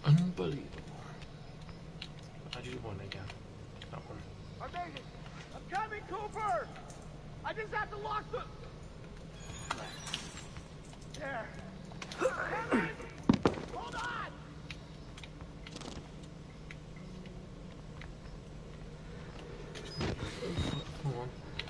Unbelievable. I just won again. That one. I made it! I'm coming, Cooper! I just have to lock the... There. Coming! Hold on! Come on.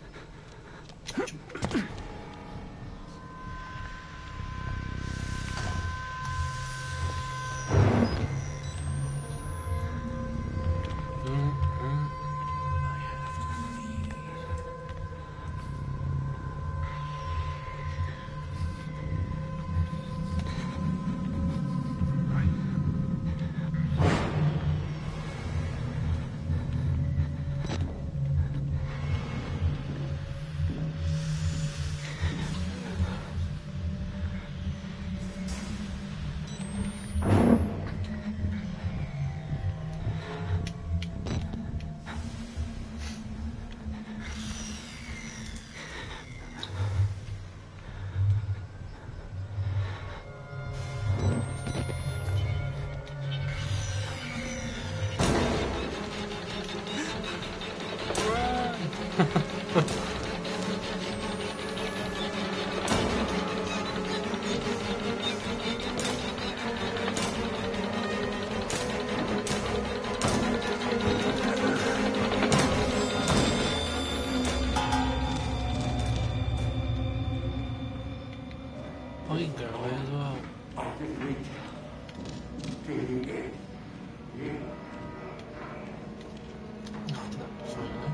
I can go away as well. Not that finally.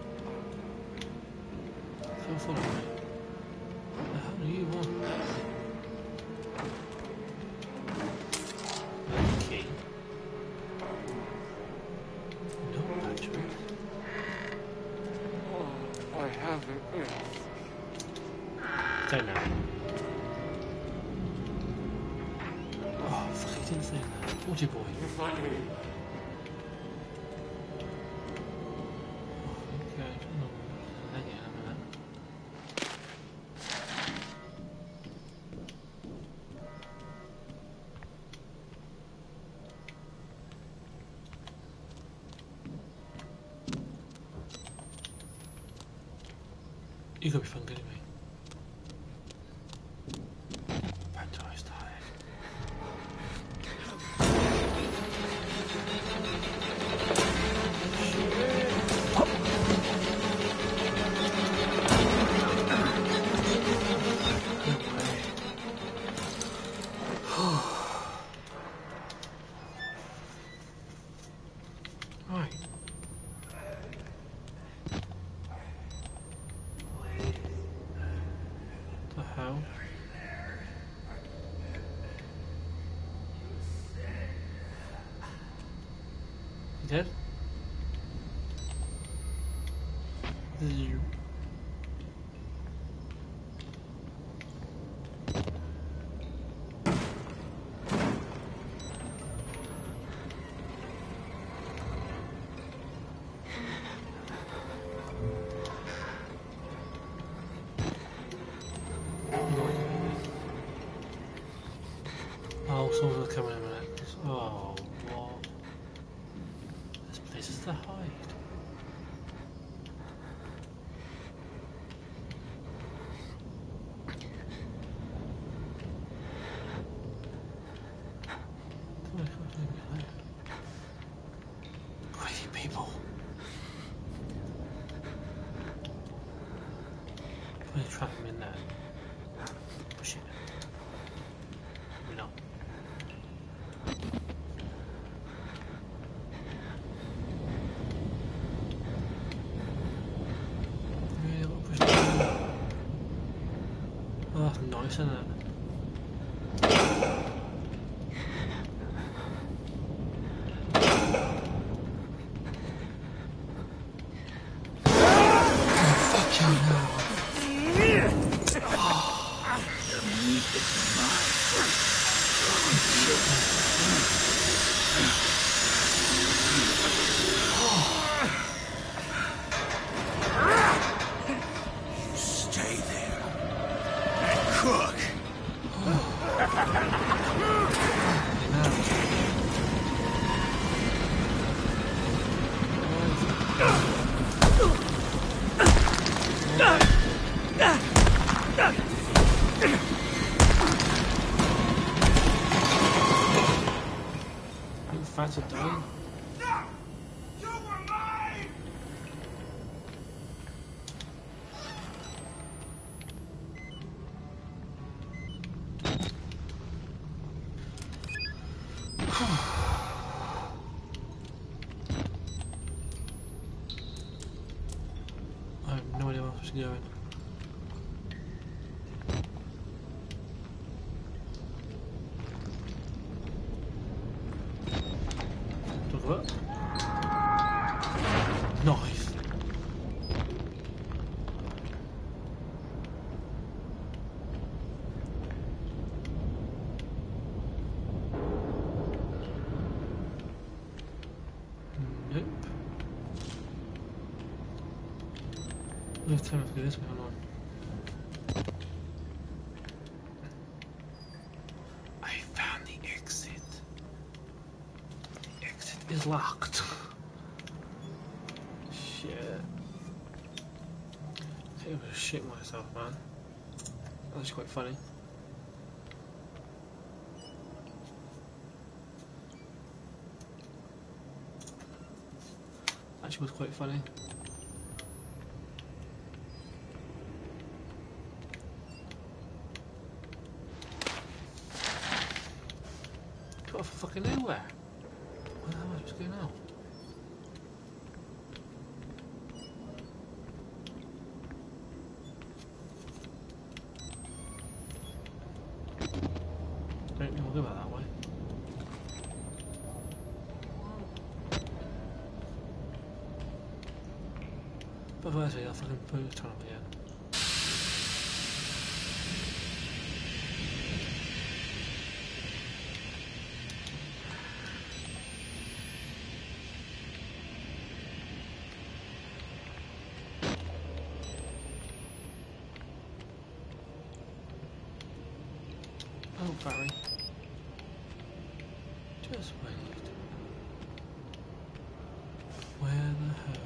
So follow me. What the hell do you want? Key. No battery. Oh, I haven't. Don't know. Oh, fuck, he didn't say that. Naughty boy. You find me. Okay, I don't know. Hang on a minute. You could be fun, couldn't you? Baptized tired. Right. The hell? You dead? This is you. Oh, someone's coming in a minute. Oh, what? This place is to hide. Crazy people. I'm gonna trap him in there. Oh shit. No. Yeah, what push the button? Oh, that's nice, isn't it? Stay there and cook. fat to die. No! You were mine! I have no idea where I'm supposed to be going. Talk about. Nice. Nope. Let's try to go this way or not. I found the exit. The exit is locked. Shit. I think I'm gonna shit myself, man. That's quite funny. Actually was quite funny. Got off fucking nowhere. Where the hell am I supposed to go now? Don't think we'll go that way. But where's the fucking poo tunnel here? Oh, Barry. Just wait. Where the hell?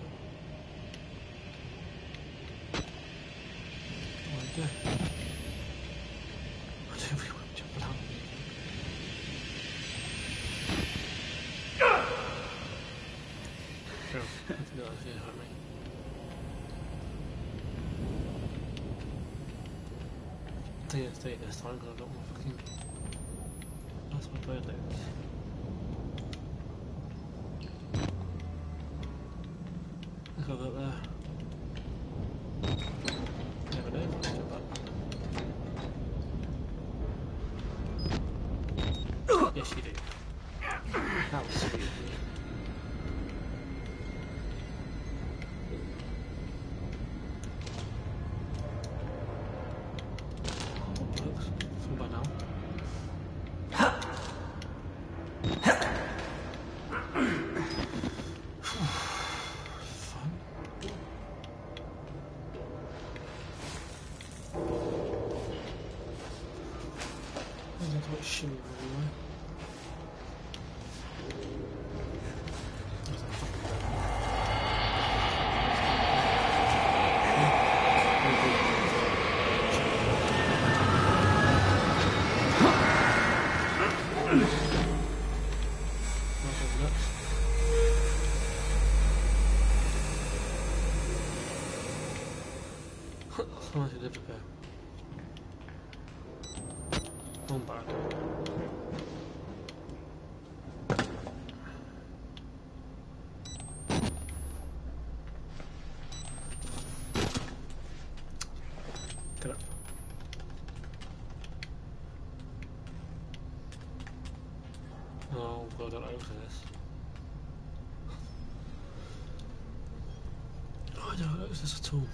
What do I do? I don't really want to jump out. Oh, I think that was going to hurt me. I think it's take this time because I've got more fucking. That's my bird legs. Look at that there. Never know if I can jump up. Yes, you do. That was sweet of you. Works. Full by now. Fun. I think I shimmy everywhere. Someone should live there. One bad. Get up. Oh god, I don't know for this. Oh, I don't know this at all.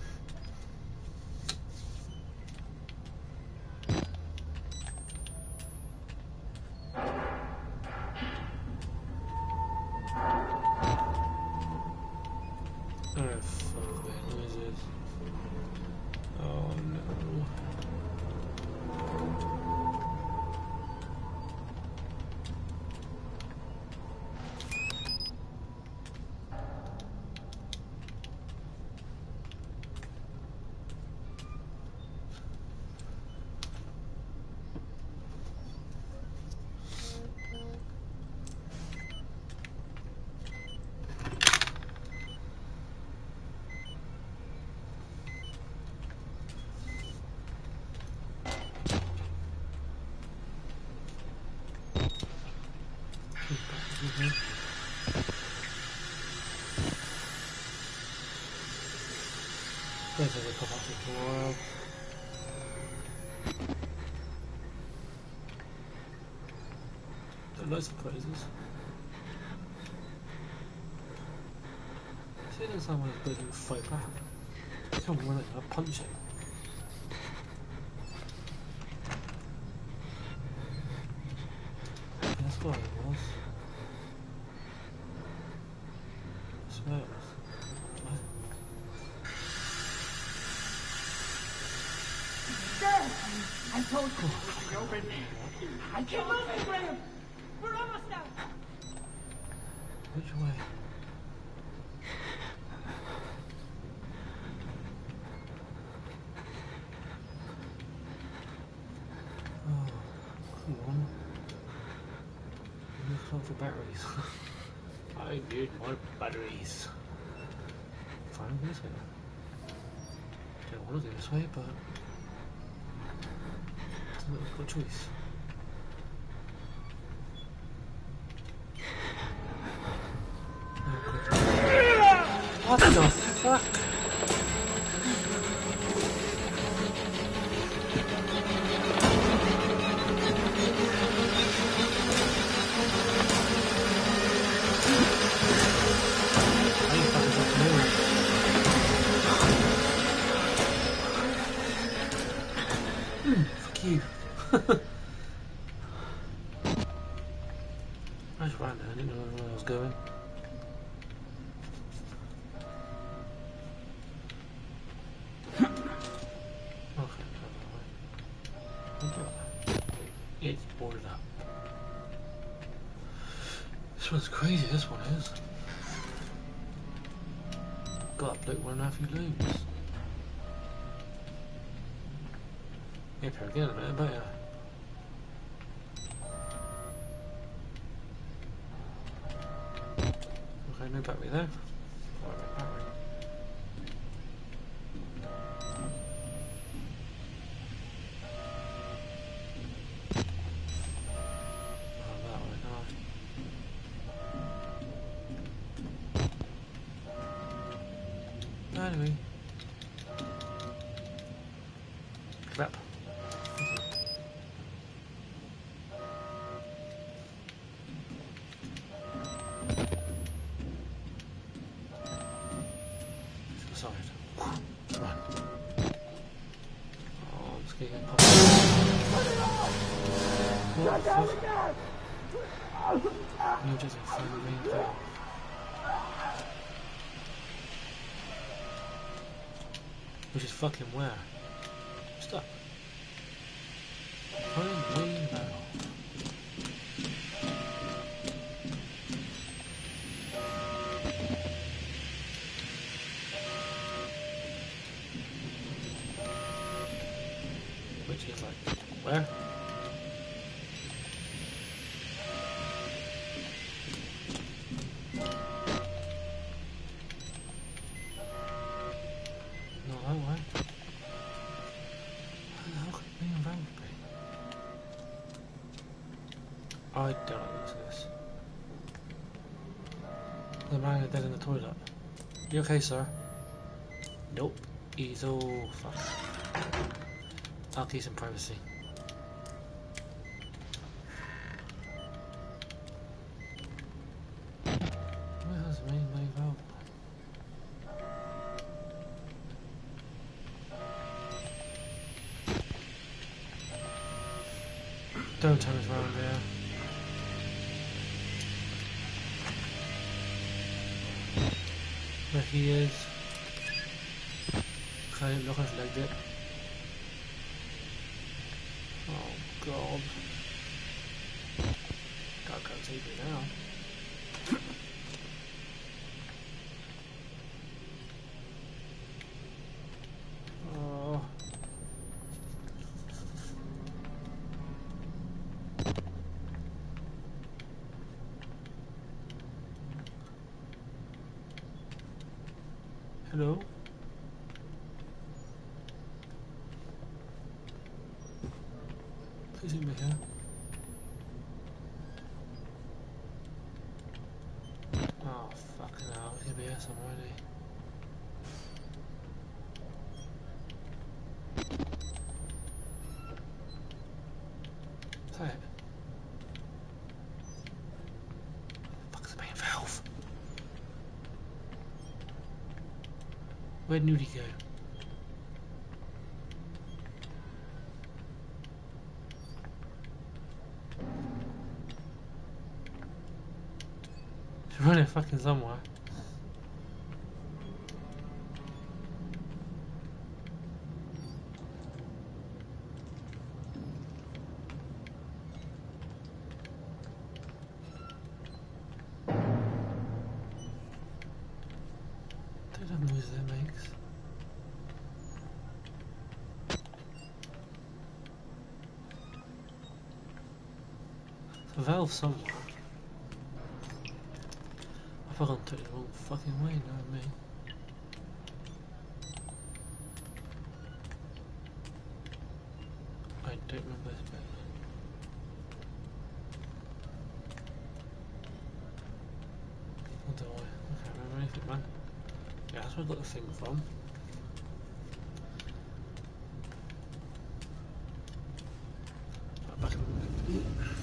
Oh fuck, what is this? Oh no. There's a pop up for a while. There are loads of prizes. See, there's someone who's going to fight back. Come on, I'll punch him. That's what it was. I swear it was. What? There! I told you it would be open. I can't move it, Graham! We're almost out! Which way? Oh, come on. I need to for batteries. I need more batteries. Fine, this way. Don't want to go this way, but it's not a good choice. What the fuck? Fuck you. I just ran there, I didn't know where I was going. It's boarded up. This one's crazy, this one is. Got up like 1.5 loops. Yeah, pair again, man, but yeah. Okay, no battery there. Alright, battery. Anyway. Crap. Sorry. Run. Oh, I'm just getting popped. What the fuck? You're just a funny main thing. Which is fucking where? Stop. Find way now. Which is like, where? I don't know this. The man dead in the toilet. You okay, sir? Nope. He's all fucked. I'll keep some privacy. Where's the main way out? Don't turn us around there. Where he is. Kind of looking like it. Oh god. God can't save me now. Oh. Hello? Please leave me here. Oh, fucking hell, he's gonna be here somewhere, isn't he? Is that it? Fuck's the main valve? Where'd Nudie go? He's running fucking somewhere. Don't have noise that makes. There's a valve somewhere. I fucking took the wrong fucking way, you know what I mean? I don't remember this bit. Or do I? I can't remember anything, man. Yeah, that's where I got the thing from. Right, back in.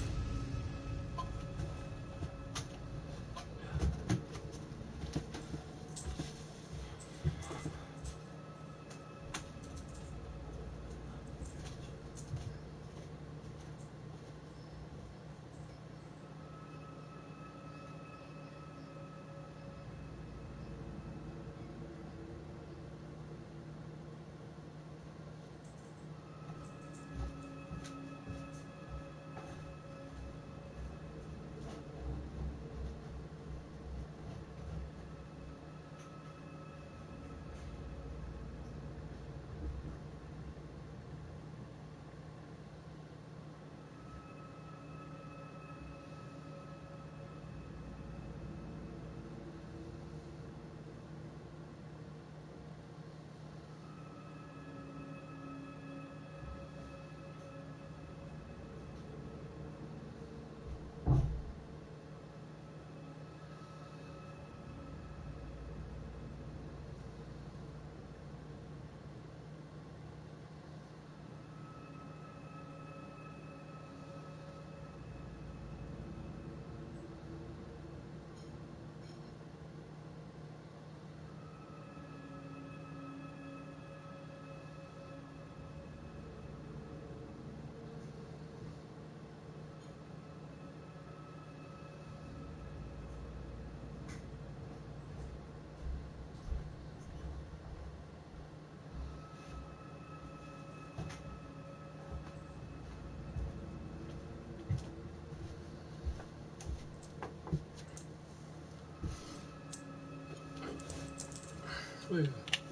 Wait.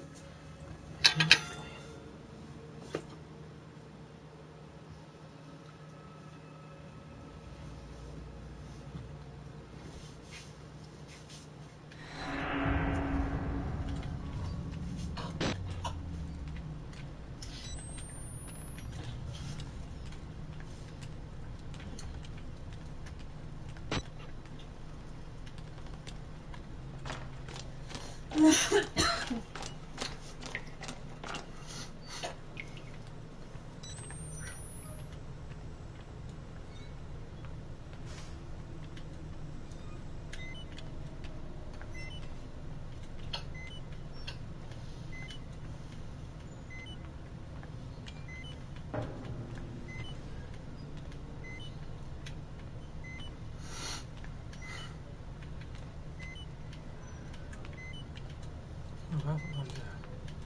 Oh, I haven't gone there.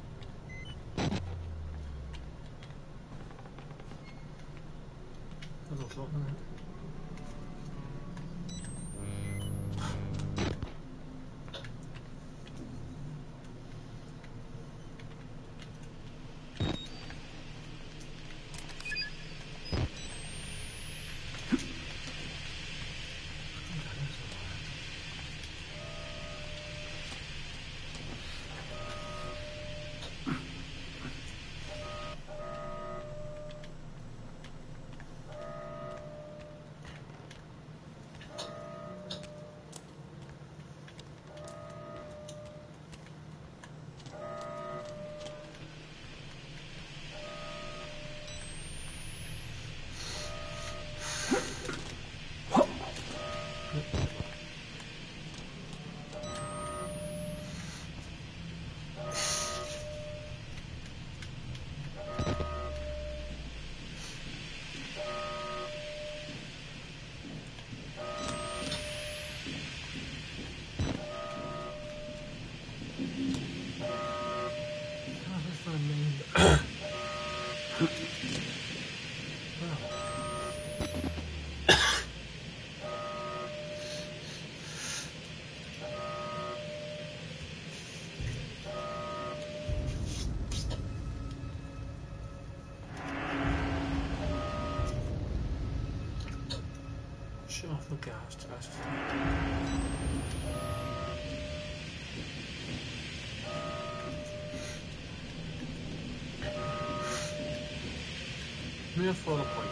There's a lot in it. Okay, that's mere for the point.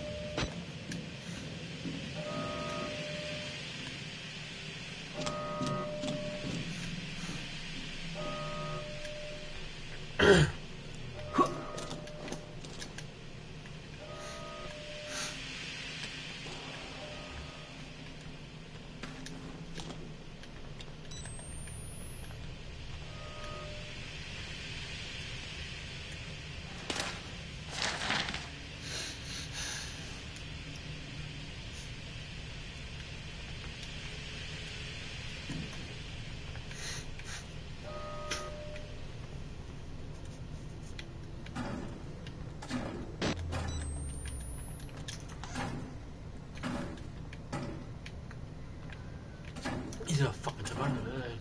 He's a fucking survivor, isn't he?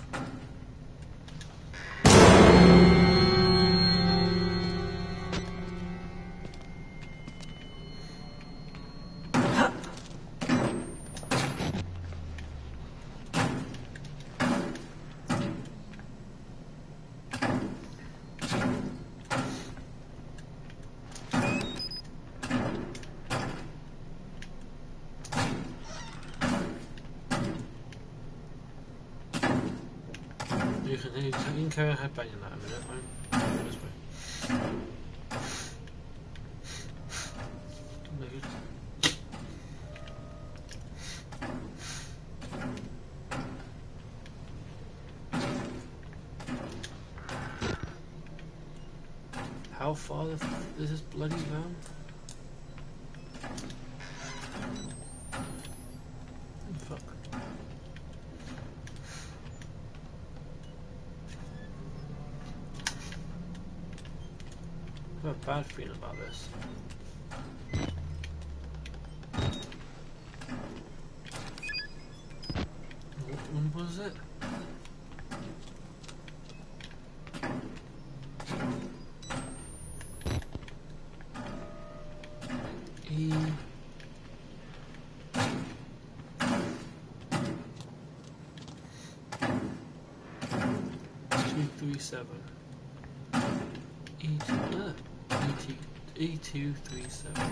You can carry a headbang in that a minute, right? This way. How far is this bloody van? Fuck. I have a bad feeling about this. What one was it? E237. E237.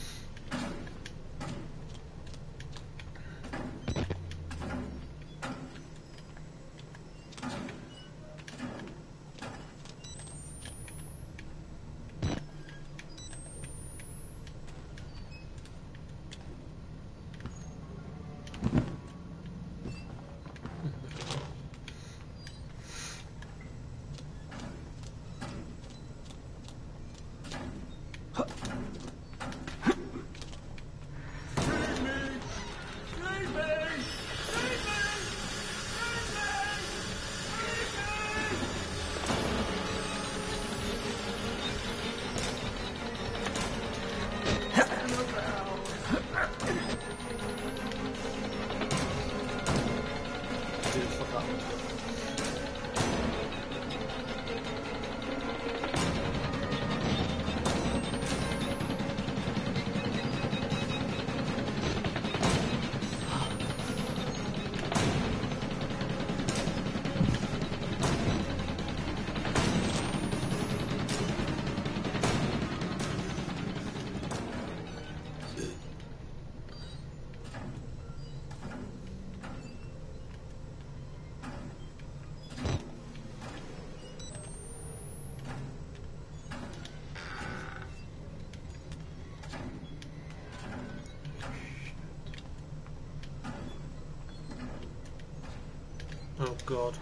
Oh God.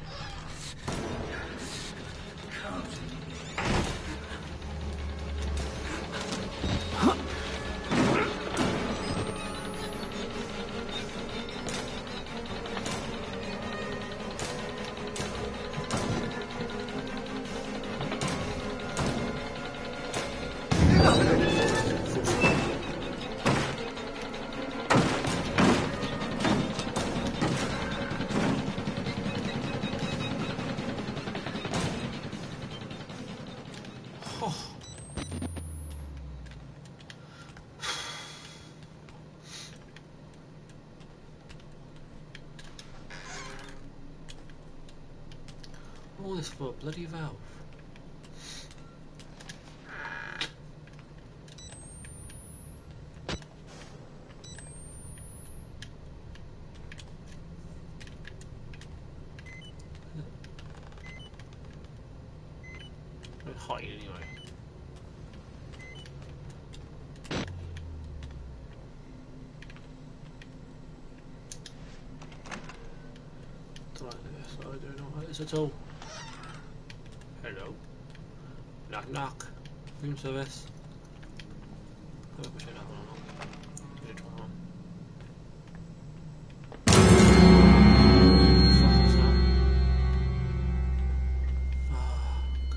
All this for a bloody valve. We're hiding anyway. Don't like this. I don't like this at all. Hello. Knock knock. Room service. I wish I had one or not. Need to turn on. Fuck is that? Fuck.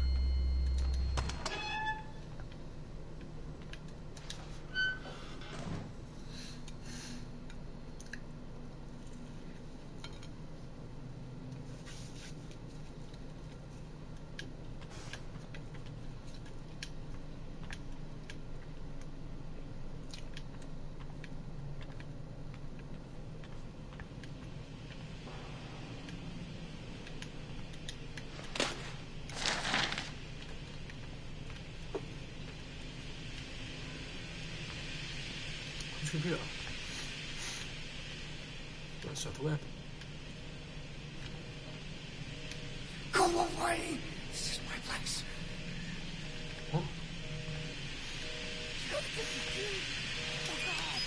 Computer. Let's start the web. Go away! This is my place. What? You gotta get me in. Oh, God.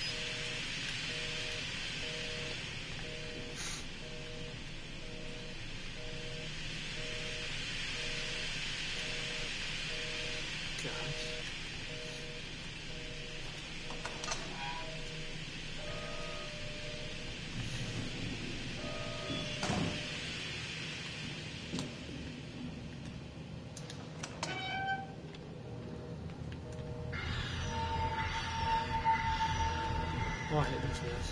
Gas. Oh, I hate this mess.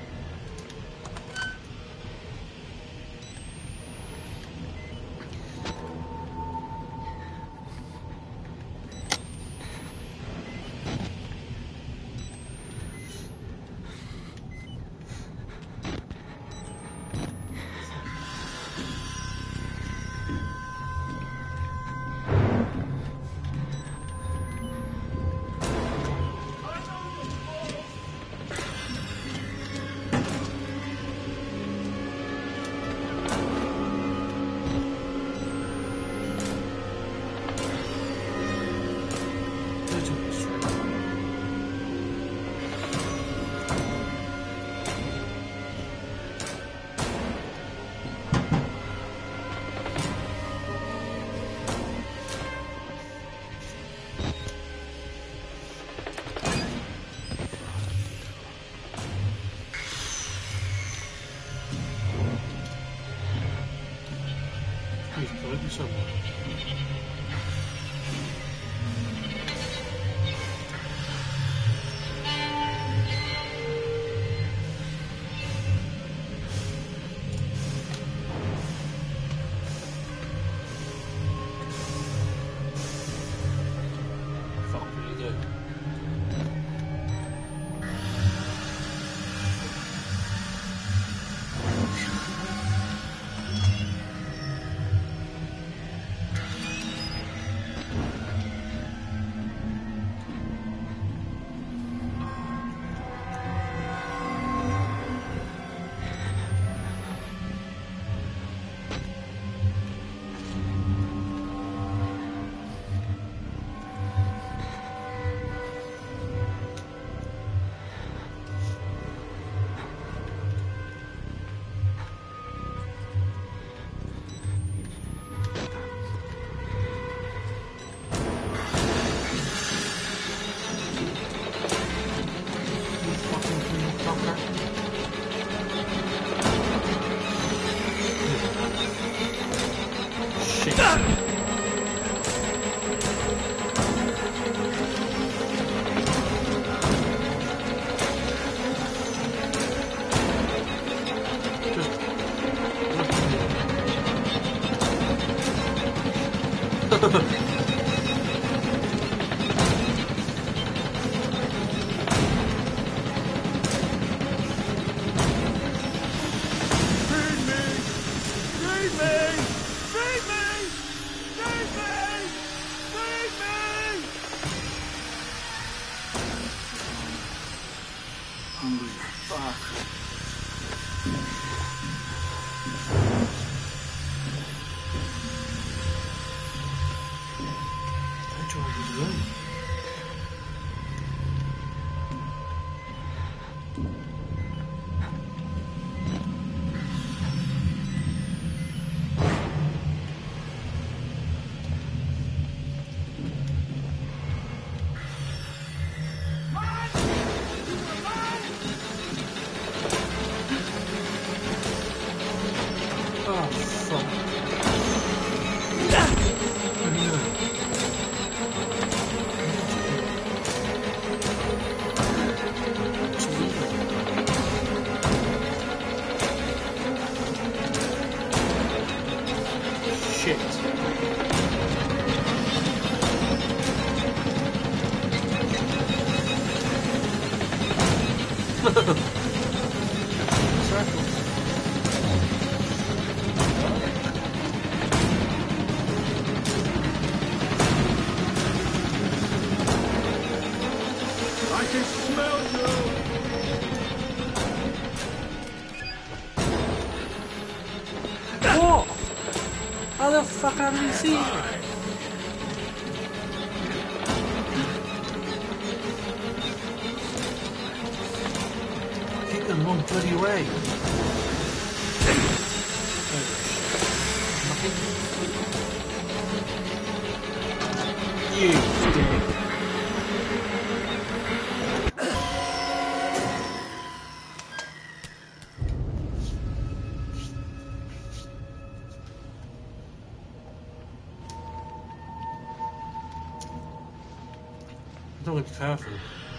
He's going somewhere. Fuck me, you do. Feed me! Feed me! Feed me! Oh, fuck. Shit. Circle. I can smell you! What? How the fuck have you seen it? Kick them wrong bloody way. You dick. Don't be careful.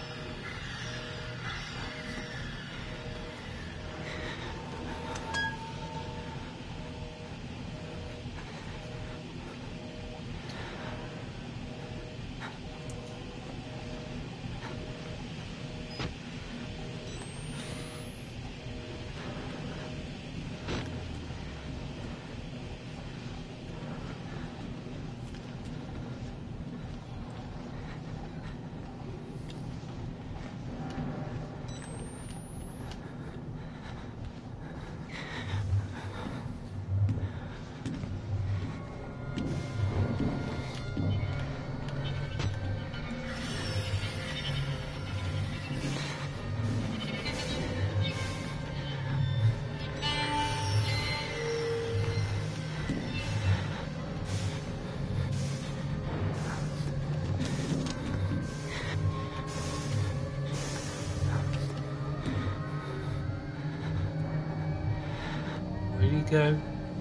Where do you go?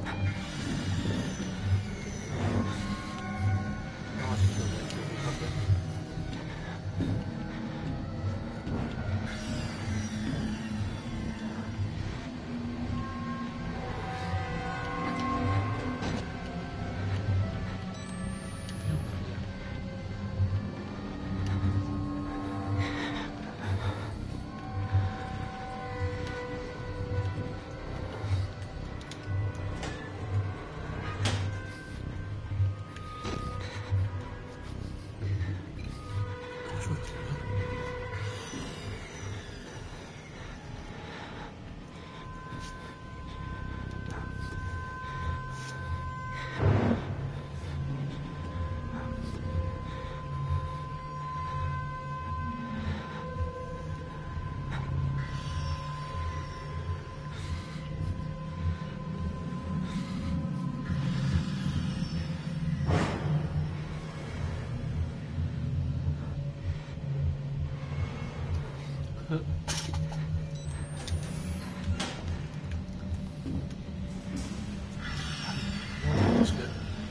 That's good.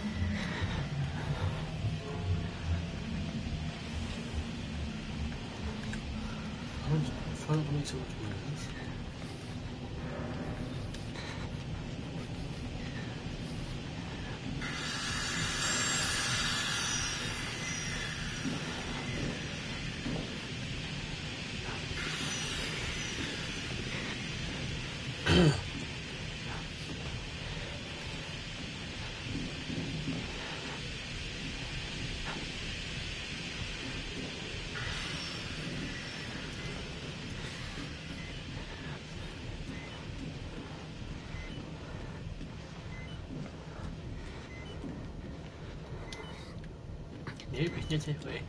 I don't need so much bullets. Nee, bin ich nicht safe, ey.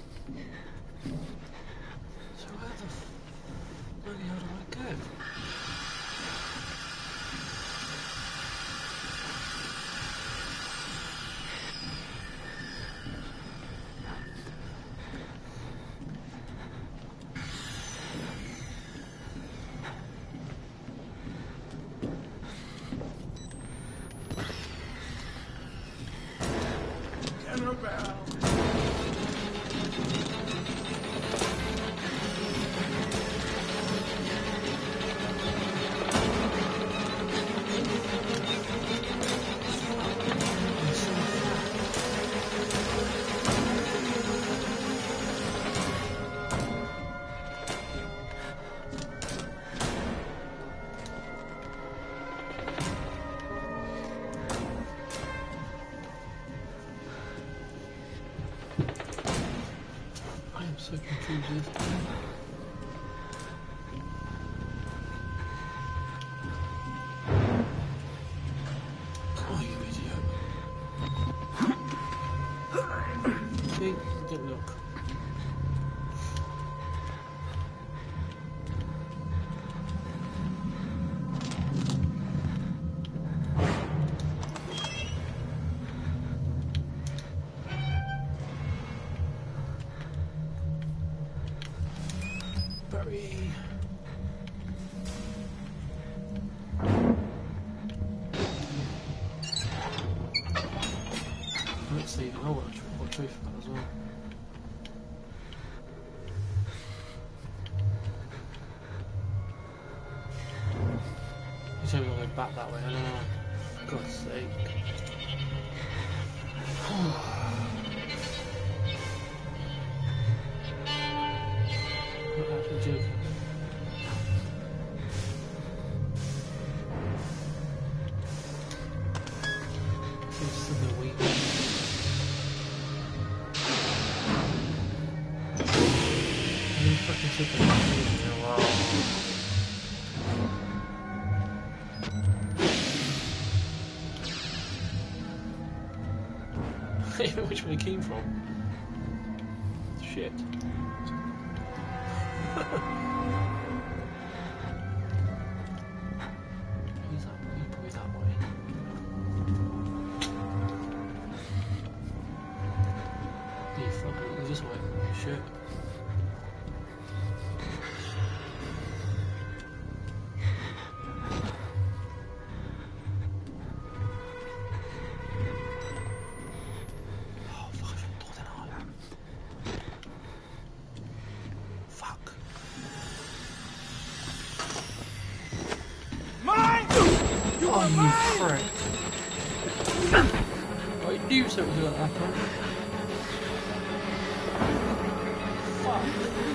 So where the bloody hell do I go? So confused. Oh, you idiot. See? Didn't look. Bury. Let's see. Oh, what truth for that as well. You said we're going to go back that way. I don't know. For God's sake. Not actually joking. It's something weak. You fucking super which way he came from? Shit. He's probably that way. You fucking this way. Shit. Oh, you prick. I knew something was going to happen. Fuck.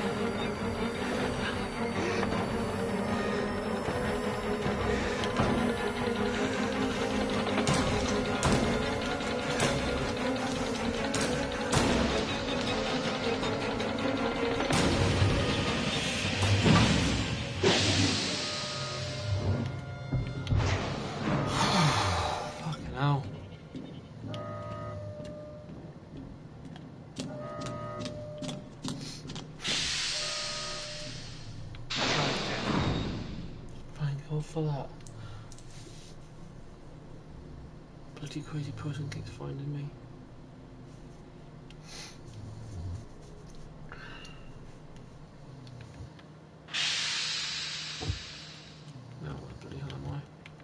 Fucking hell. Thank God for that. Bloody crazy person keeps finding me. Now what the bloody hell am I?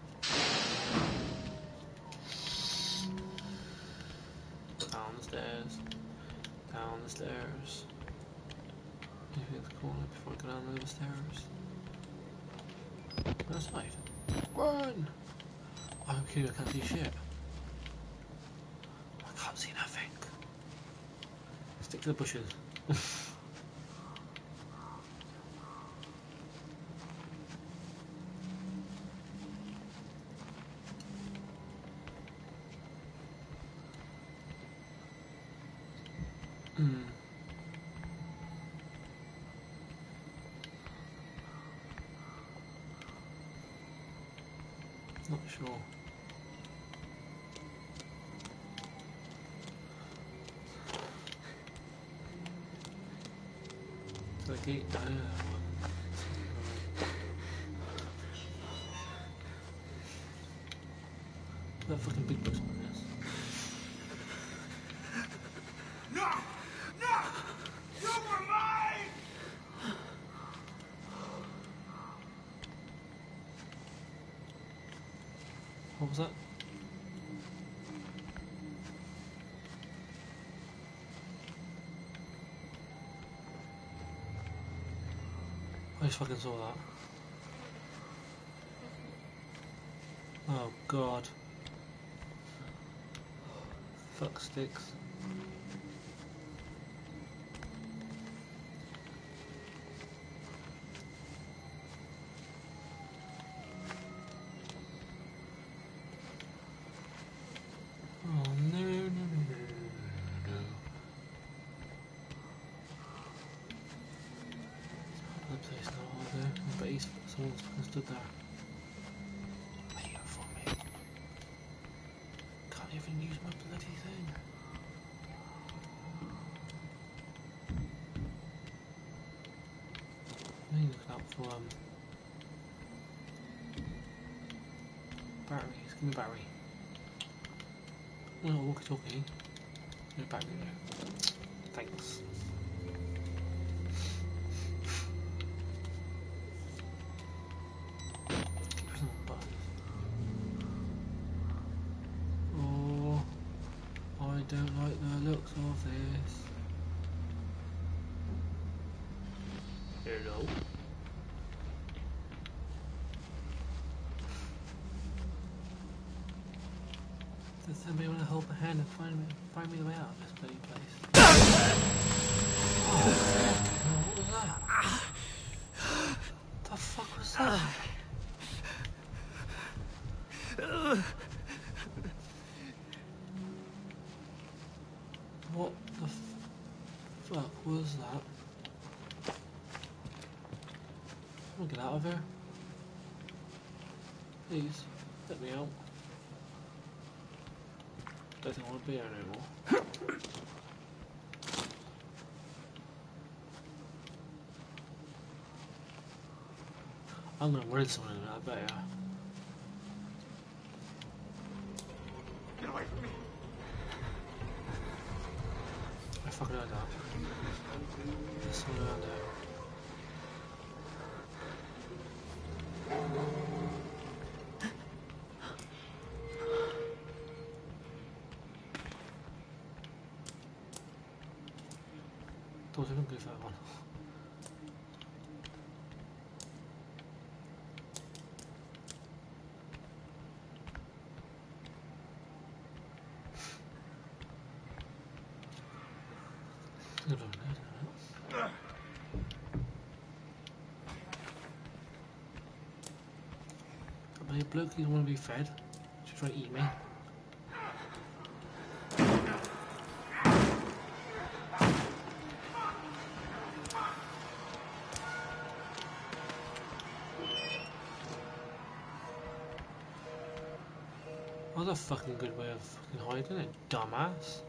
Down the stairs. Down the stairs. Maybe at the corner before I go down the other stairs. Outside. Run! I'm kidding, I can't see shit. I can't see nothing. Stick to the bushes. Not sure. So the gate. That fucking big box on this. No! No! You were mine! What was that? I just fucking saw that. Oh God. Fuck sticks. Oh no no no no no no. someone's fucking stood there. Waiting for me. Can't even use my bloody thing. I need to look out for batteries. Give me a battery. Oh, walkie-talkie. No battery there. Thanks. Oh, I don't like the looks of this. Hello. Does somebody want to hold my hand and find me the way out of this bloody place? Oh, what was that? The fuck was that? What the fuck was that? I'm gonna get out of here. Please, let me out. Don't think I want to be here anymore. I'm gonna run someone in a minute, I bet ya. Get away from me. I fucking heard that. There's someone around there. Thought I couldn't go for that one. Good on that. But a bloke doesn't want to be fed. She's trying to eat me. That was a fucking good way of fucking hiding it, dumbass.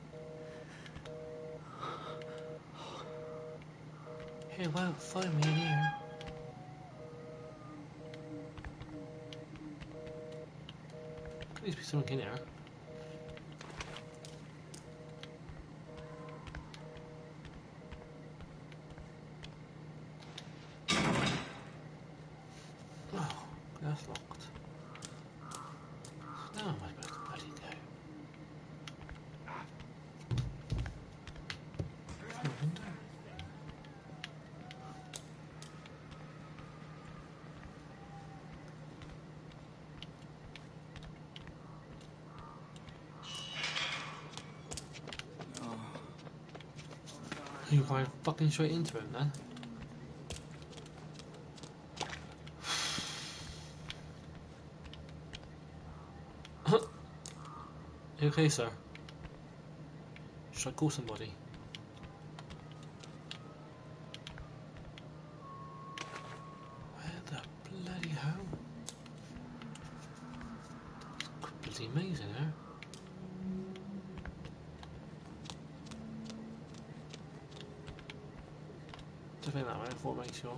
Hey, well, follow me in here. Could needs to be something in here. Oh, that's locked. Now am I supposed to bloody go? There's no window. You fly fucking straight into him then? You okay, sir? Should I call somebody? Where the bloody hell? It's bloody amazing, huh? I think that way, I thought I'd make sure.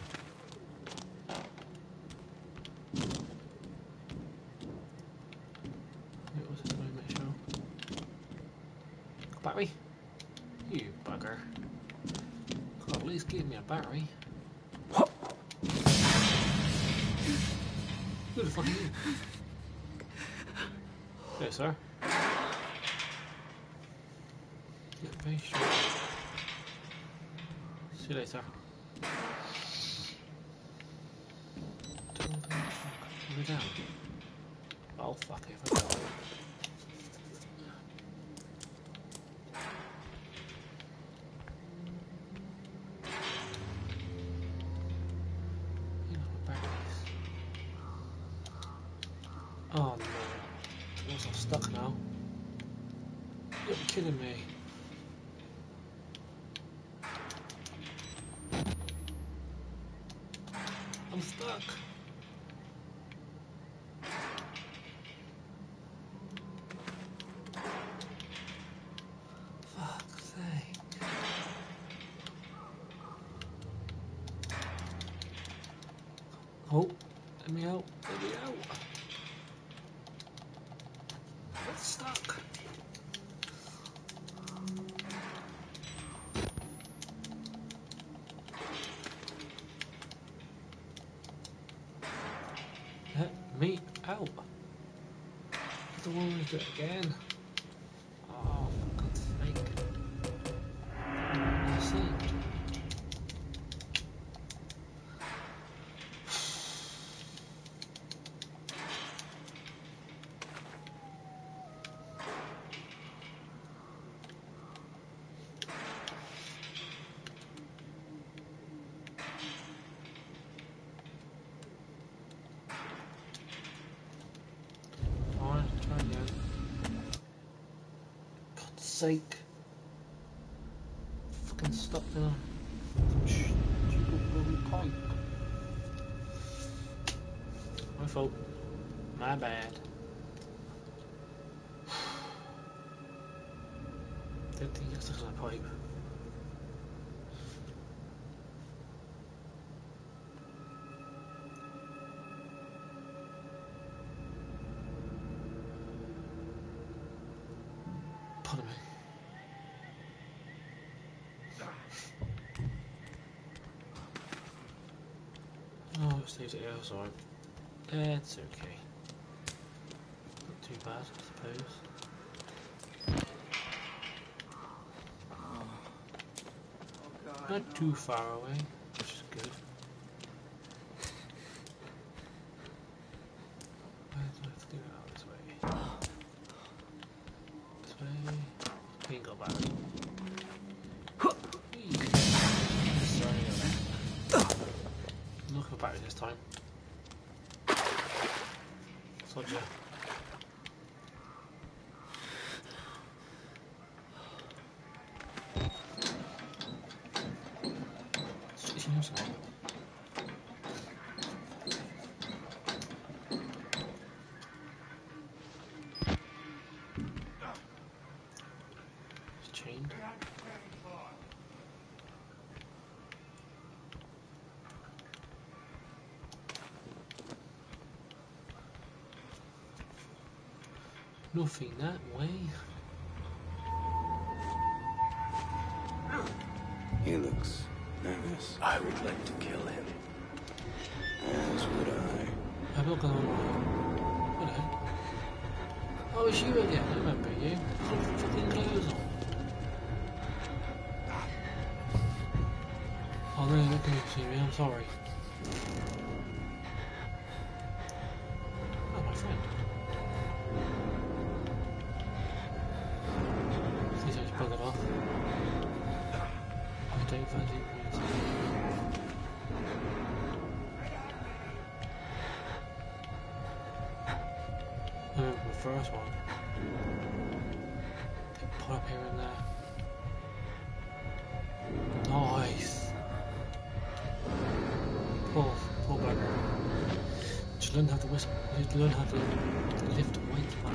It was this way, make sure. Battery? You bugger. Could at least give me a battery. Who the fuck are you? Yes, sir. Get very straight. See you later. We're down. Oh fuck it, if I go. Oh no. I'm stuck now. You're kidding me. I'm stuck. Fuck's sake. Oh, let me out. Let me out. I'm stuck. Let me out. I don't want to do it again. Oh, for God's sake. That's it. Sake. Fucking stuck in a stupid bloody pipe. My fault. My bad. Don't think you're stuck in a pipe. Pardon me. Oh, it stays at the other side. It's okay. Not too bad, I suppose. Not too far away, which is good. Where do I have to do it out this way? This way. We can go back. Look at battery this time. Sodja. It's chained. Nothing that way. He looks nervous. I would like to kill him. As would I. I'm not gonna. Hello. Oh, it's you again. I remember you. Put fucking clothes on. Oh, really? Okay, see me. I'm sorry. Oh, my friend. Please don't bug it off. I don't fancy it. I remember the first one. They put up here and there. Nice. Pull back. Just learn how to whisper. Just learn how to lift weight back.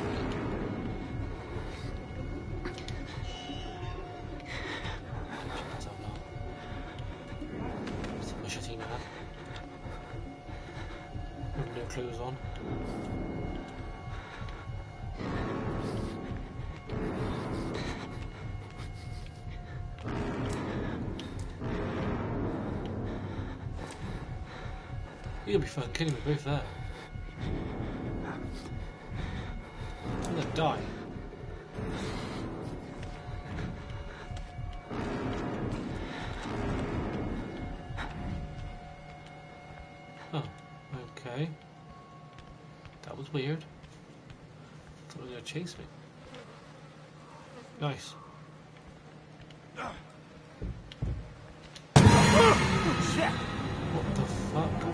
Machete man. With no clothes on. You're gonna be fucking kidding me both there. I'm gonna die. Oh, okay. That was weird. Thought they were gonna chase me. Nice. What the fuck?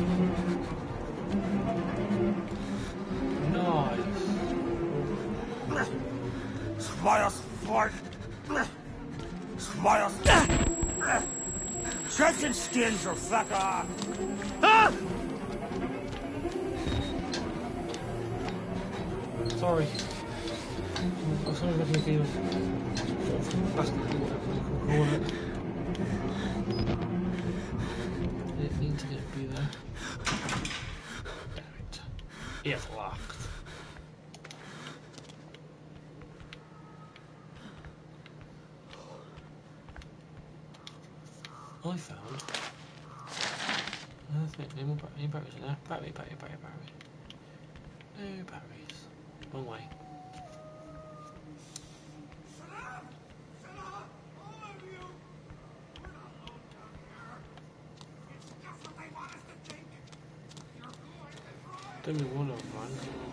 Nice. Smiles fart. Smiles. Sheds and skins or fuck off. Sorry. I'm sorry if I feel bastard or whatever you can call it. Didn't need to just be there. Damn it. It's locked. I found another thing. Any batteries in there? Battery. No batteries. Wrong way. Don't we want to run?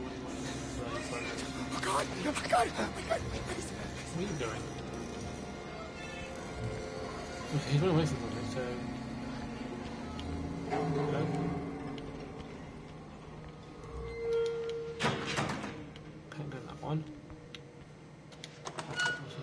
Oh God! Oh my God! Oh my God! Please. What are you doing? Okay, he's run away from something, so... Hello? Can't go that one. That was,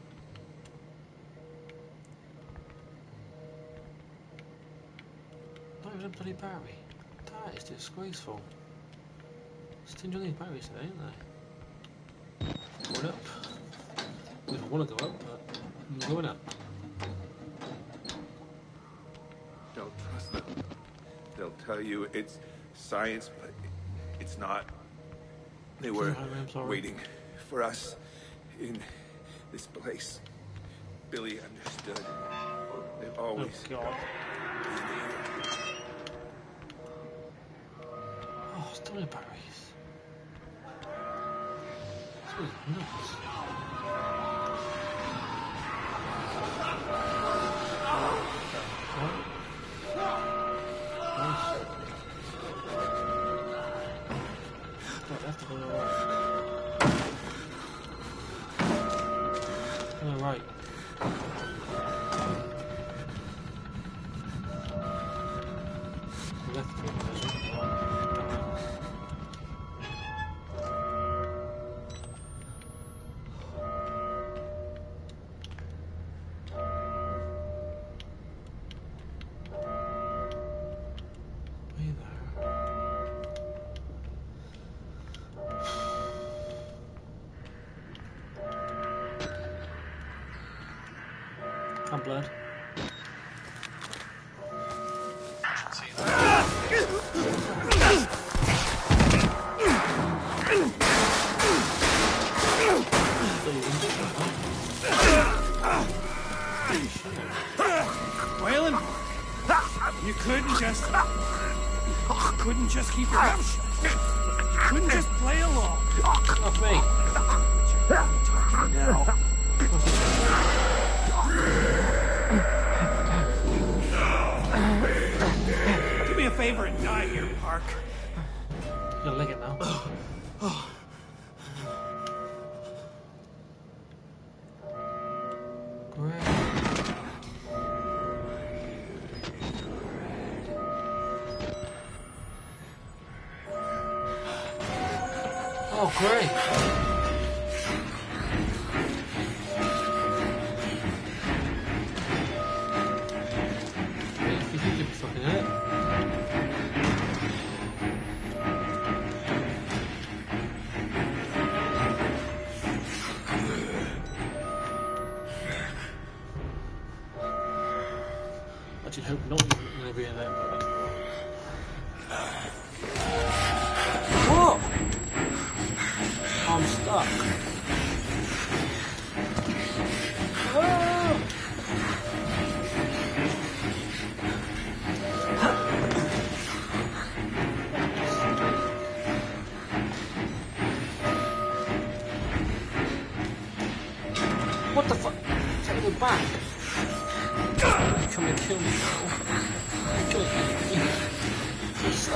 not even a bloody battery. That is disgraceful. Stingy on these batteries today, aren't they? Going up. I don't want to go up, but I'm going up. Don't trust them. They'll tell you it's science, but it's not. They were waiting for us in this place. Billy understood. They've always Oh, God. been here. Oh, still in batteries. This was nuts. Right. Left foot measure. Be there. I'm blood. Waylon, you couldn't just keep your mouth shut. You couldn't just play along. Off me. Now. Do me a favor and die here, Park. You're gonna lick it now. Great. Oh, great. You think you'd be fucking it? I should hope not you're going to be in there. What? I'm stuck. Ah! What the fuck? Take me back. You're coming to kill me now. You're killing me. You're stuck.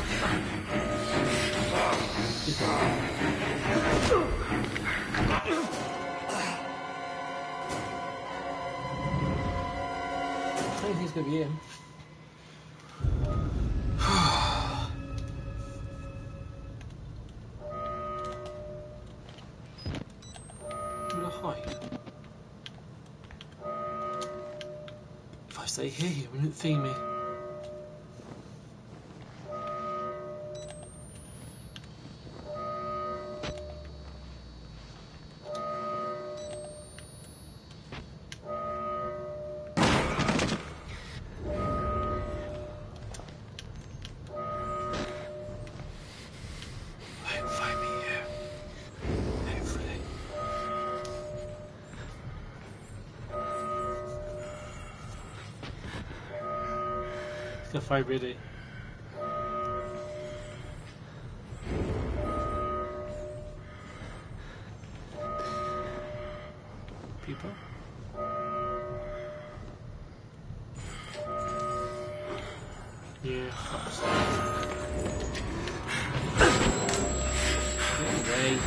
I don't think he's gonna be in. I'm gonna hide. If I stay here, he won't see me. very ready. People? Yeah, fuck's sake. Get away.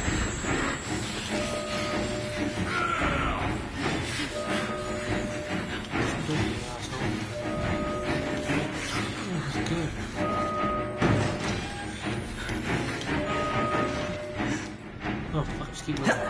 Oh, fuck, just keep moving.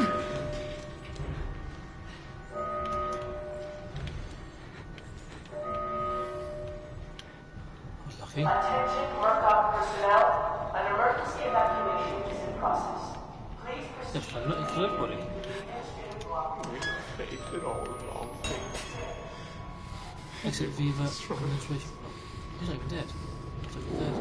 Lucky. Attention, Murkoff personnel. An emergency evacuation is in process. Please proceed. Yes, I'm not into everybody. Faith in all the wrong things. Exit Viva. He's not even dead. He's not even dead.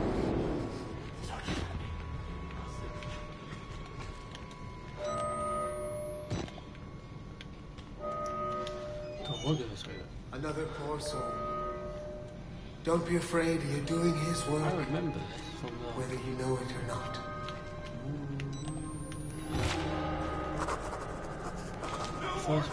We'll go this way then. Another poor soul. Don't be afraid, you're doing his work, I remember this from the... whether you know it or not. First...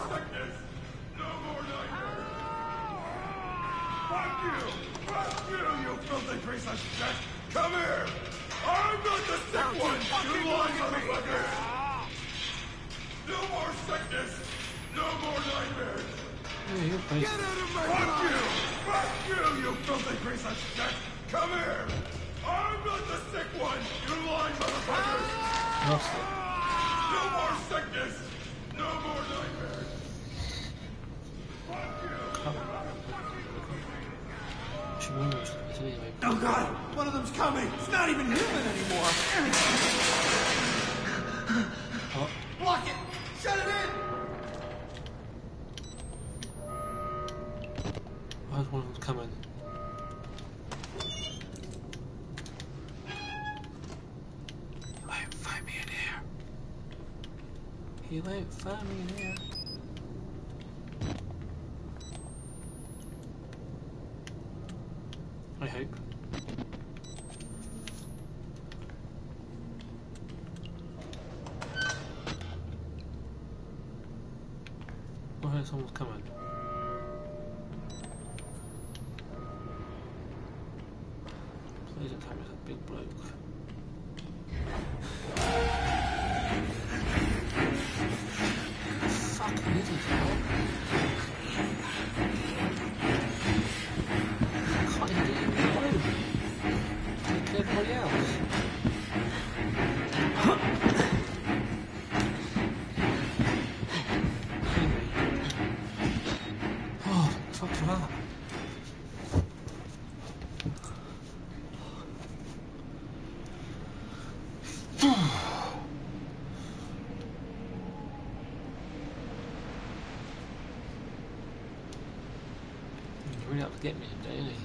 Fuck you, you filthy piece of shit! Come here! I'm not the sick one, you lying motherfuckers! No more sickness! No more nightmares! Yeah, you're crazy. Fuck you, you filthy piece of shit! Come here! I'm not the sick one, you lying motherfuckers! Mostly. No more sickness! No more nightmares! Fuck you! Oh God! One of them's coming! It's not even human anymore! Oh. Block it! Shut it in! Where's one of them coming? He won't find me in here. He won't find me in here. I hope. I heard someone's coming. Please don't tell me it's a big bloke. Fucking idiot. Can't even get in the room. Take care of everybody else. Oh, fuck that. You really have to get me today, don't you?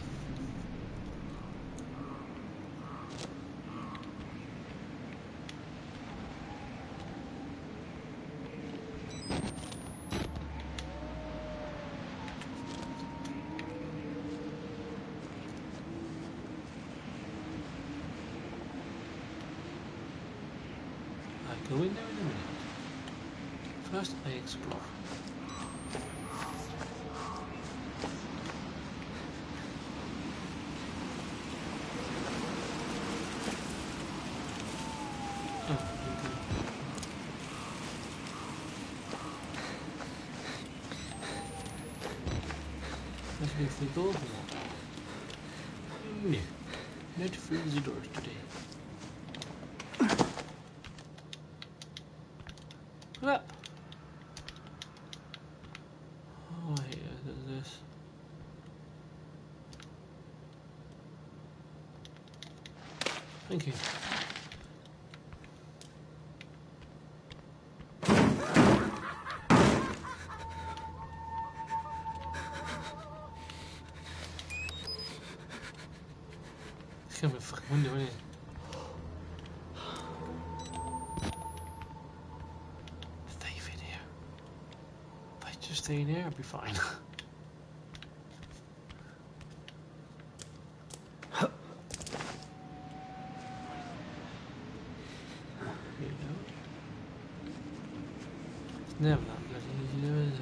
I go in there in a minute. First, I explore. Oh, okay. Let's go through the doors or what? No. Not through the doors today. Up. Oh, I hate this. Thank you. It's coming fucking window, isn't it? Stay in here. If I just stay in here, I'll be fine. You know? It's never that bloody easy, though, is it?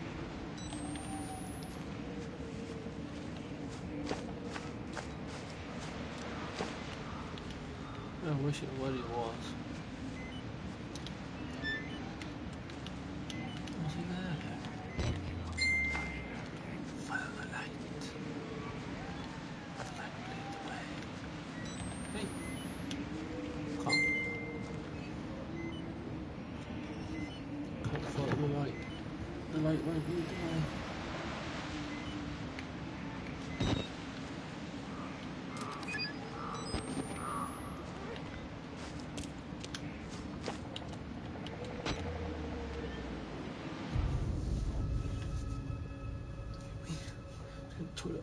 I wish it really was. What's he there? Follow the light. The light will lead the way. Hey! Can't follow the light. The light won't lead the way. Toilet.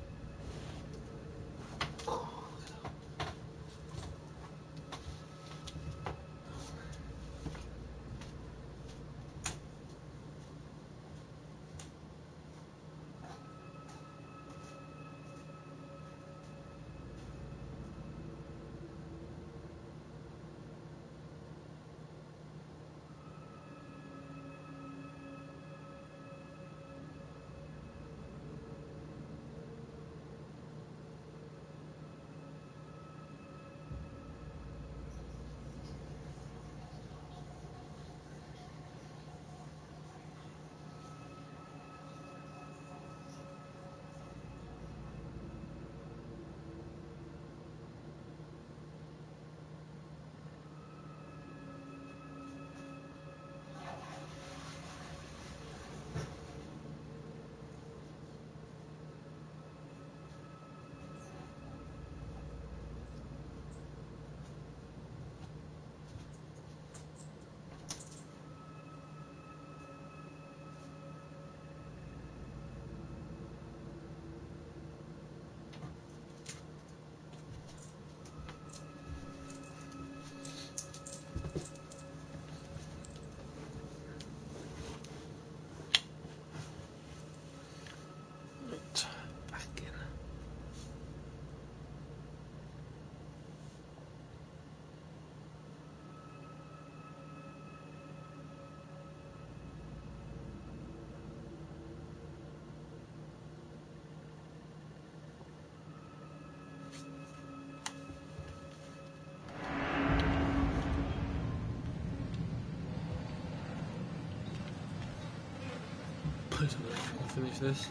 Please don't finish this.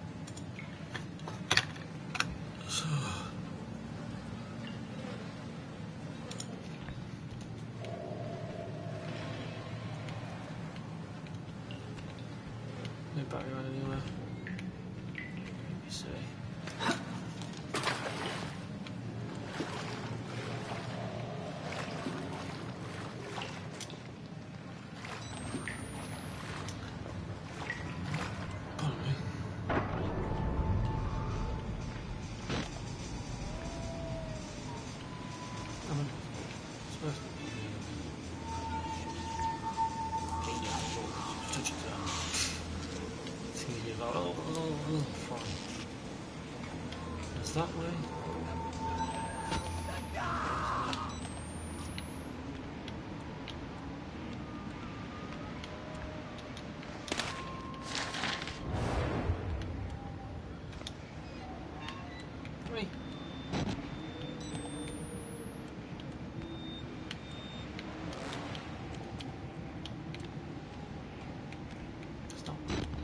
So. No battery on anywhere. Let me see. That way. Three. Stop.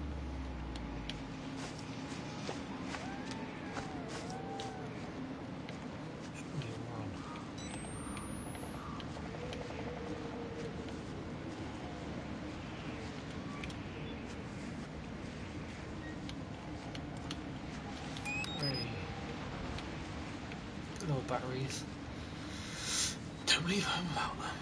No batteries. Don't leave home without them.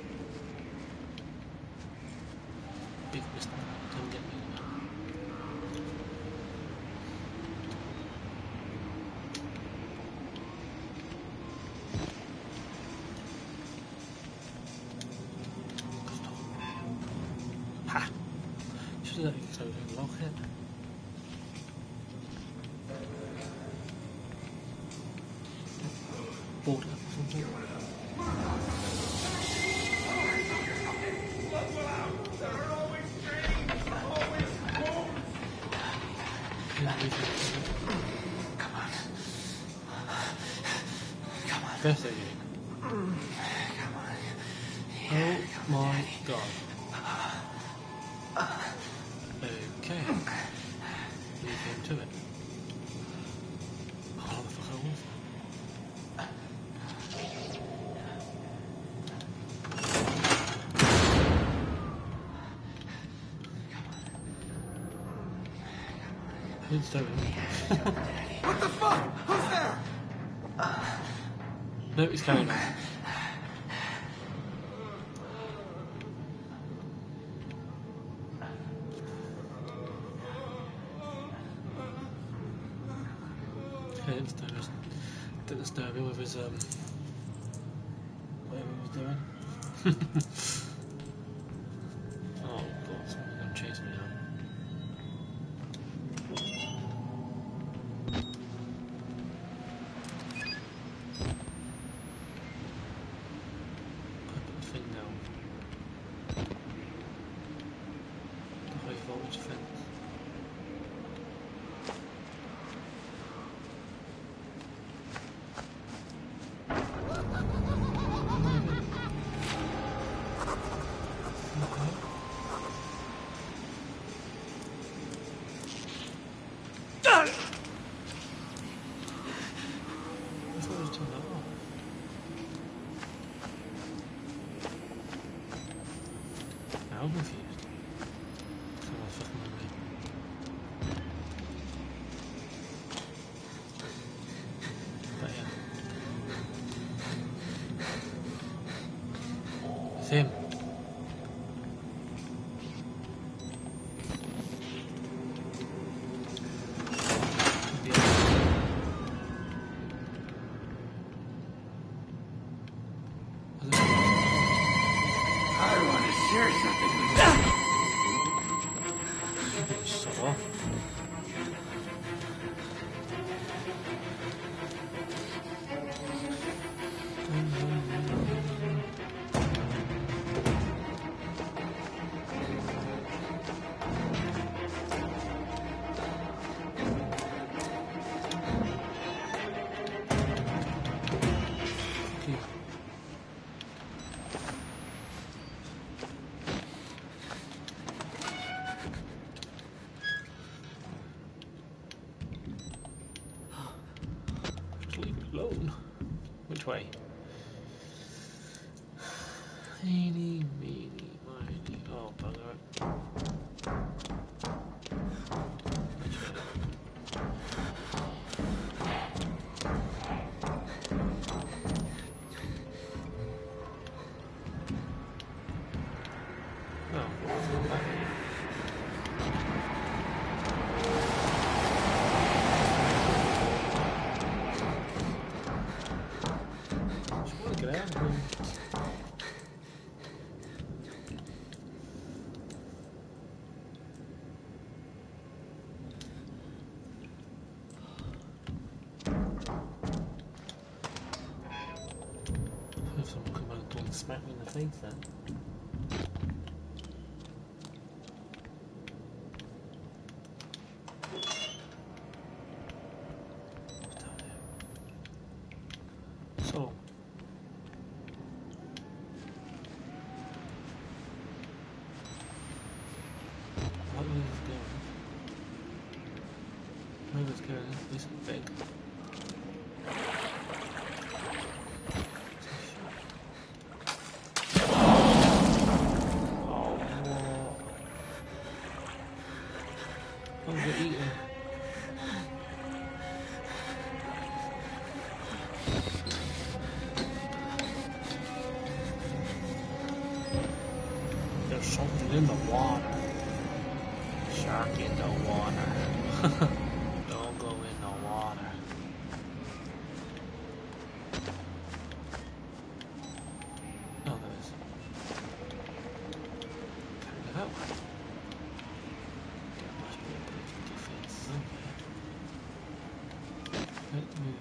Big mistake. Don't get me. Which was that? So we can lock it. Board it or something. Come on. Come on. Best thing. Come on. Oh my god. Okay. You came to it. Oh, what the fuck I was? Who's doing it? What the fuck? Who's there? No, it's carrying on. Okay, didn't disturb him with his whatever he was doing. Oh god, someone's gonna chase me now. I put the thing down. The high voltage fence. I'm confused. Someone's fucking with me. But yeah. It's him. I want to share something with you. Shut off. Leave it alone. Which way? Eeny, meeny, miny. Oh, bugger it. Which way? Oh, that way. Just want to get out of here. If someone come out and smack me in the face then. So, what way is it going? Maybe it's going this big. Oh, what? Oh, we're eating. There's something in the water. Shark in the water. Don't go in the water. Oh, there is. Can't go that way.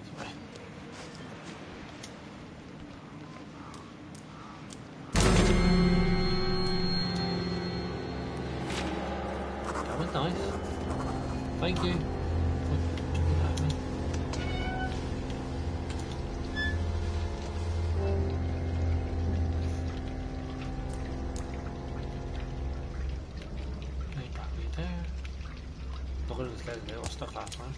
That was nice. Thank you. They got stuck last time.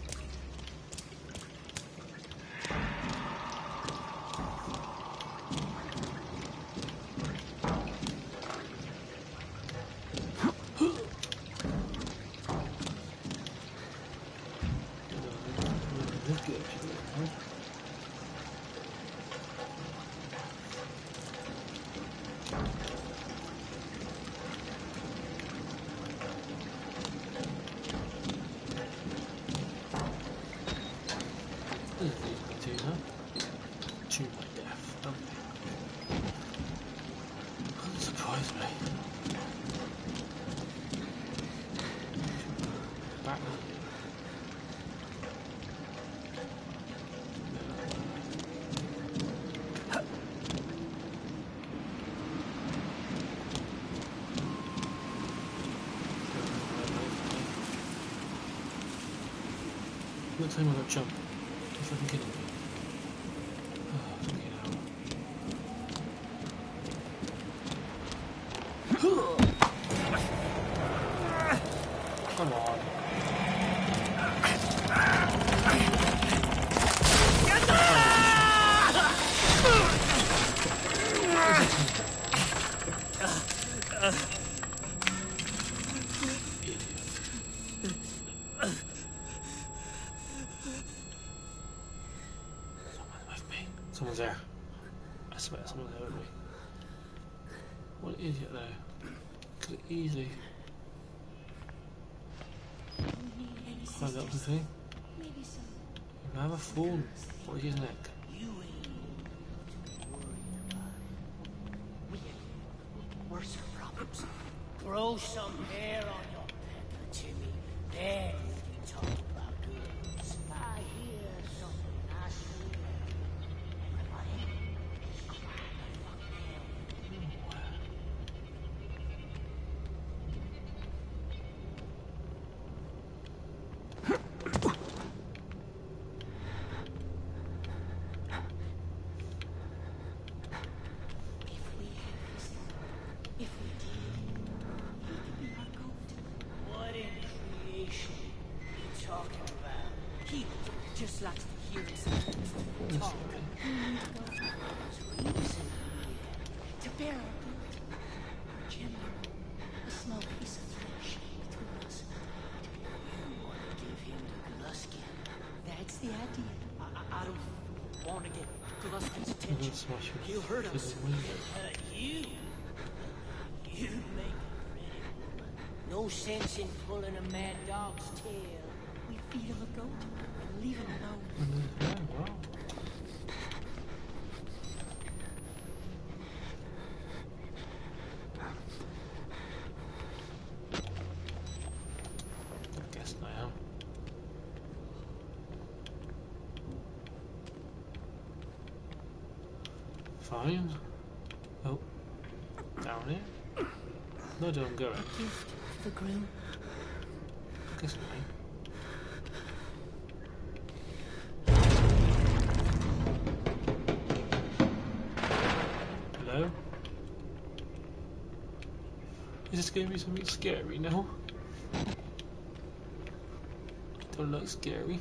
What time I got jump? If I can get it. Oh, fucking hell. Come on. Someone's there. I swear someone's there with me. What is it though? Click easily. Find out the thing. You have a phone. What is his neck? Where's your problems? Grow some hair on your pepper, Timmy. Then we can talk about girls. I hear something nasty. Everybody, just quiet the fuck just likes to hear himself talk. To bear our guilt, gently, a small piece of flesh between us. You want to give him to Glusky. That's the idea. I don't want to get Glusky's attention. He'll hurt us. You make a pretty woman. No sense in pulling a mad dog's tail. We feed him a goat. Leave him alone. I guess I am. Fine. Oh. Down here? No, don't go. A gift for the groom. I guess not. Hello? Is this going to be something scary now? Don't look scary.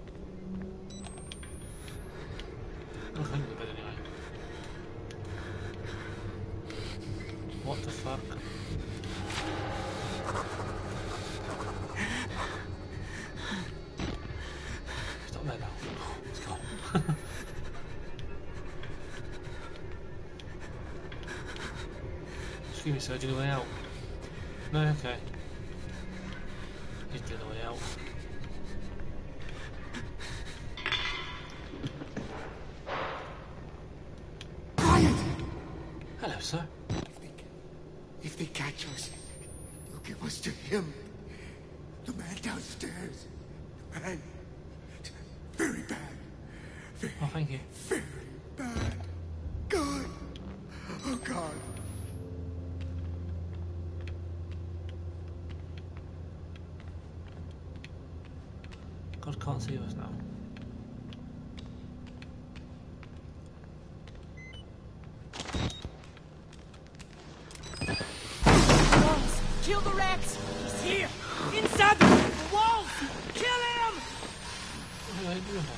I'm kind of a bit anyway. What the fuck? Stop there now. Let's go. Excuse me, sir, do you know the way out? No, okay. He's doing the way out. Quiet! Hello, sir. If they catch us, they'll give us to him. The man downstairs. The man. Very bad. Oh, thank you. Very bad. God. Oh, God. God can't see us now. Walls! Kill the rats! He's here! Inside the walls! Kill him! What are they doing?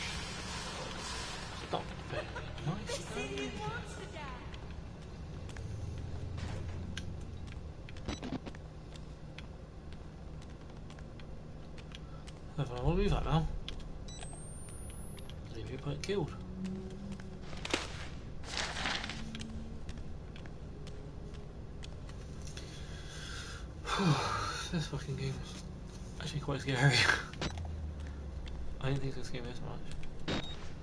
Stop very nice. The city wants to die! If I want to move that now, then you get killed. This fucking game is actually quite scary. I didn't think this game this much.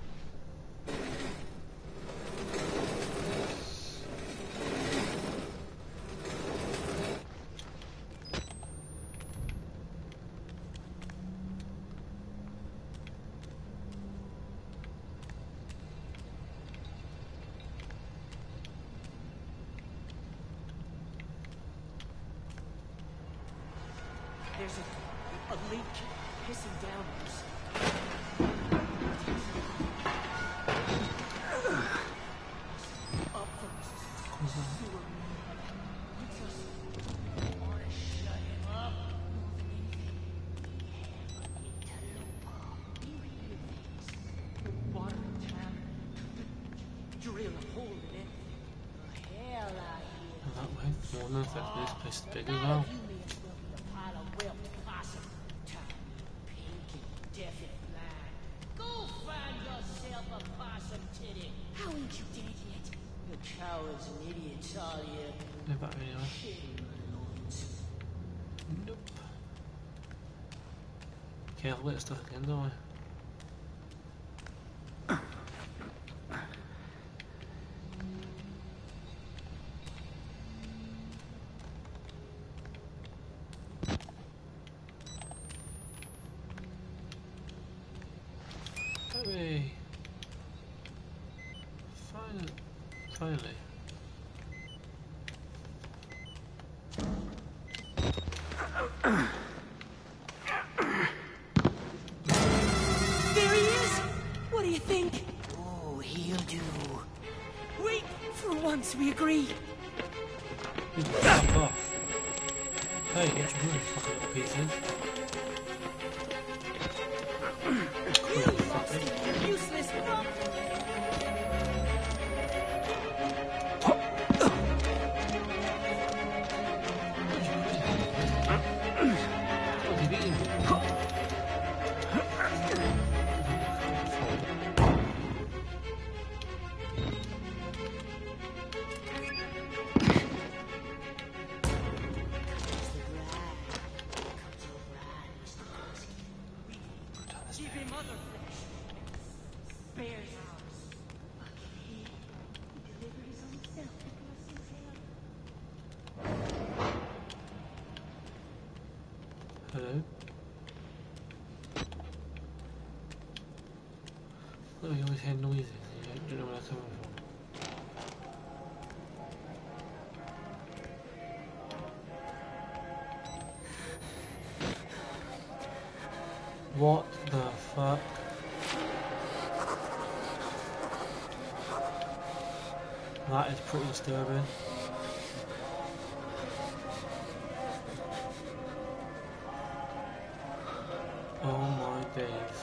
There's a leak hissing downwards. Up from the sewer. It's us. I want to shut him up. Water tap. Drill a hole in it. The hell out here. That way, more than that, this place is big as well. How ain't you dead yet? You cowards and idiots, all you. No battery anyway. Nope. Careful with stuff again, don't I? Hooray! Finally. There he is! What do you think? Oh, he'll do. Wait! For once we agree. You fuck off. Hey, get your money, fucking little pieces. You monster! Useless fuck! Give him other flesh. Bears ours. Okay. He delivered his own self across his head. Hello? Look, you always hear noises and you don't know where they're coming from. What the fuck? That is pretty disturbing. Oh my days.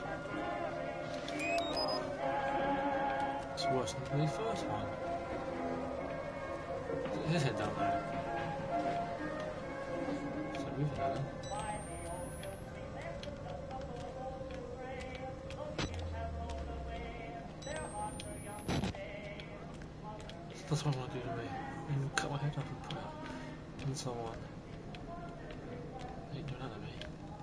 It's worse than the first one. His head down there. Is it moving now? That's what I want to do to me. I'm going to cut my head off and put it in someone. They ain't doing that to me.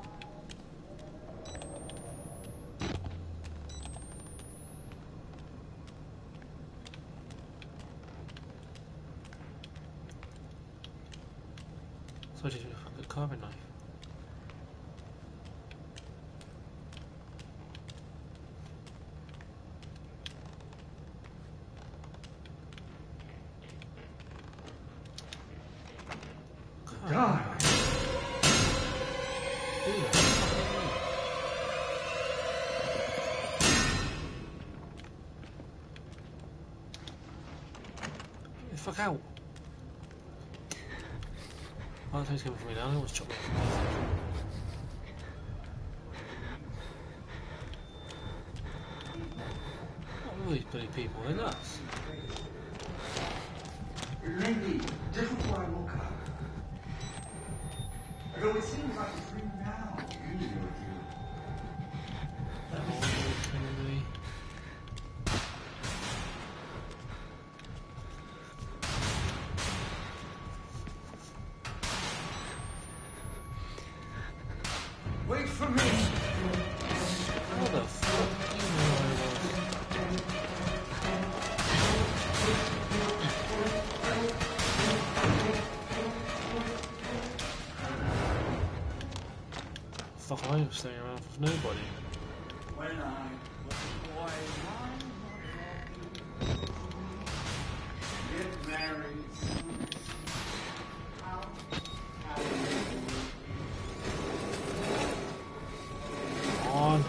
So I just need a fucking carving knife. Fuck out. Oh, I think he's coming for me now. I almost chopped me. What are these bloody people in us? Maybe just before I woke up. Although it seems like a dream now. Usually with you. That whole thing with me. Wait for me. How the fuck do you know where I was? Fuck, I was staying around with nobody. When I was a boy, get married. On.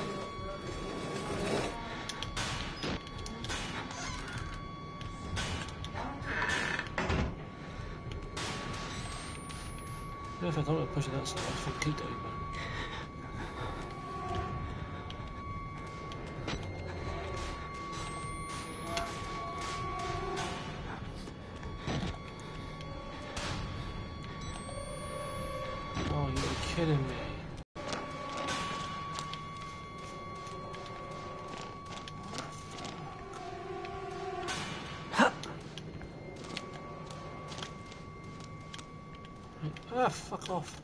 Yeah, if I thought I'd push it that side, I'd fucking keep it open. Oh, you're kidding me. Ah, fuck off.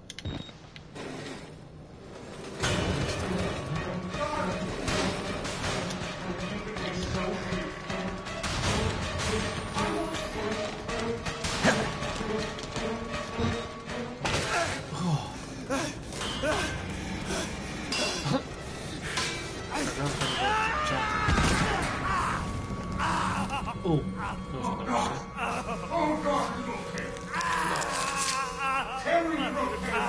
Oh, Oh God, it's okay. Tell me it's okay.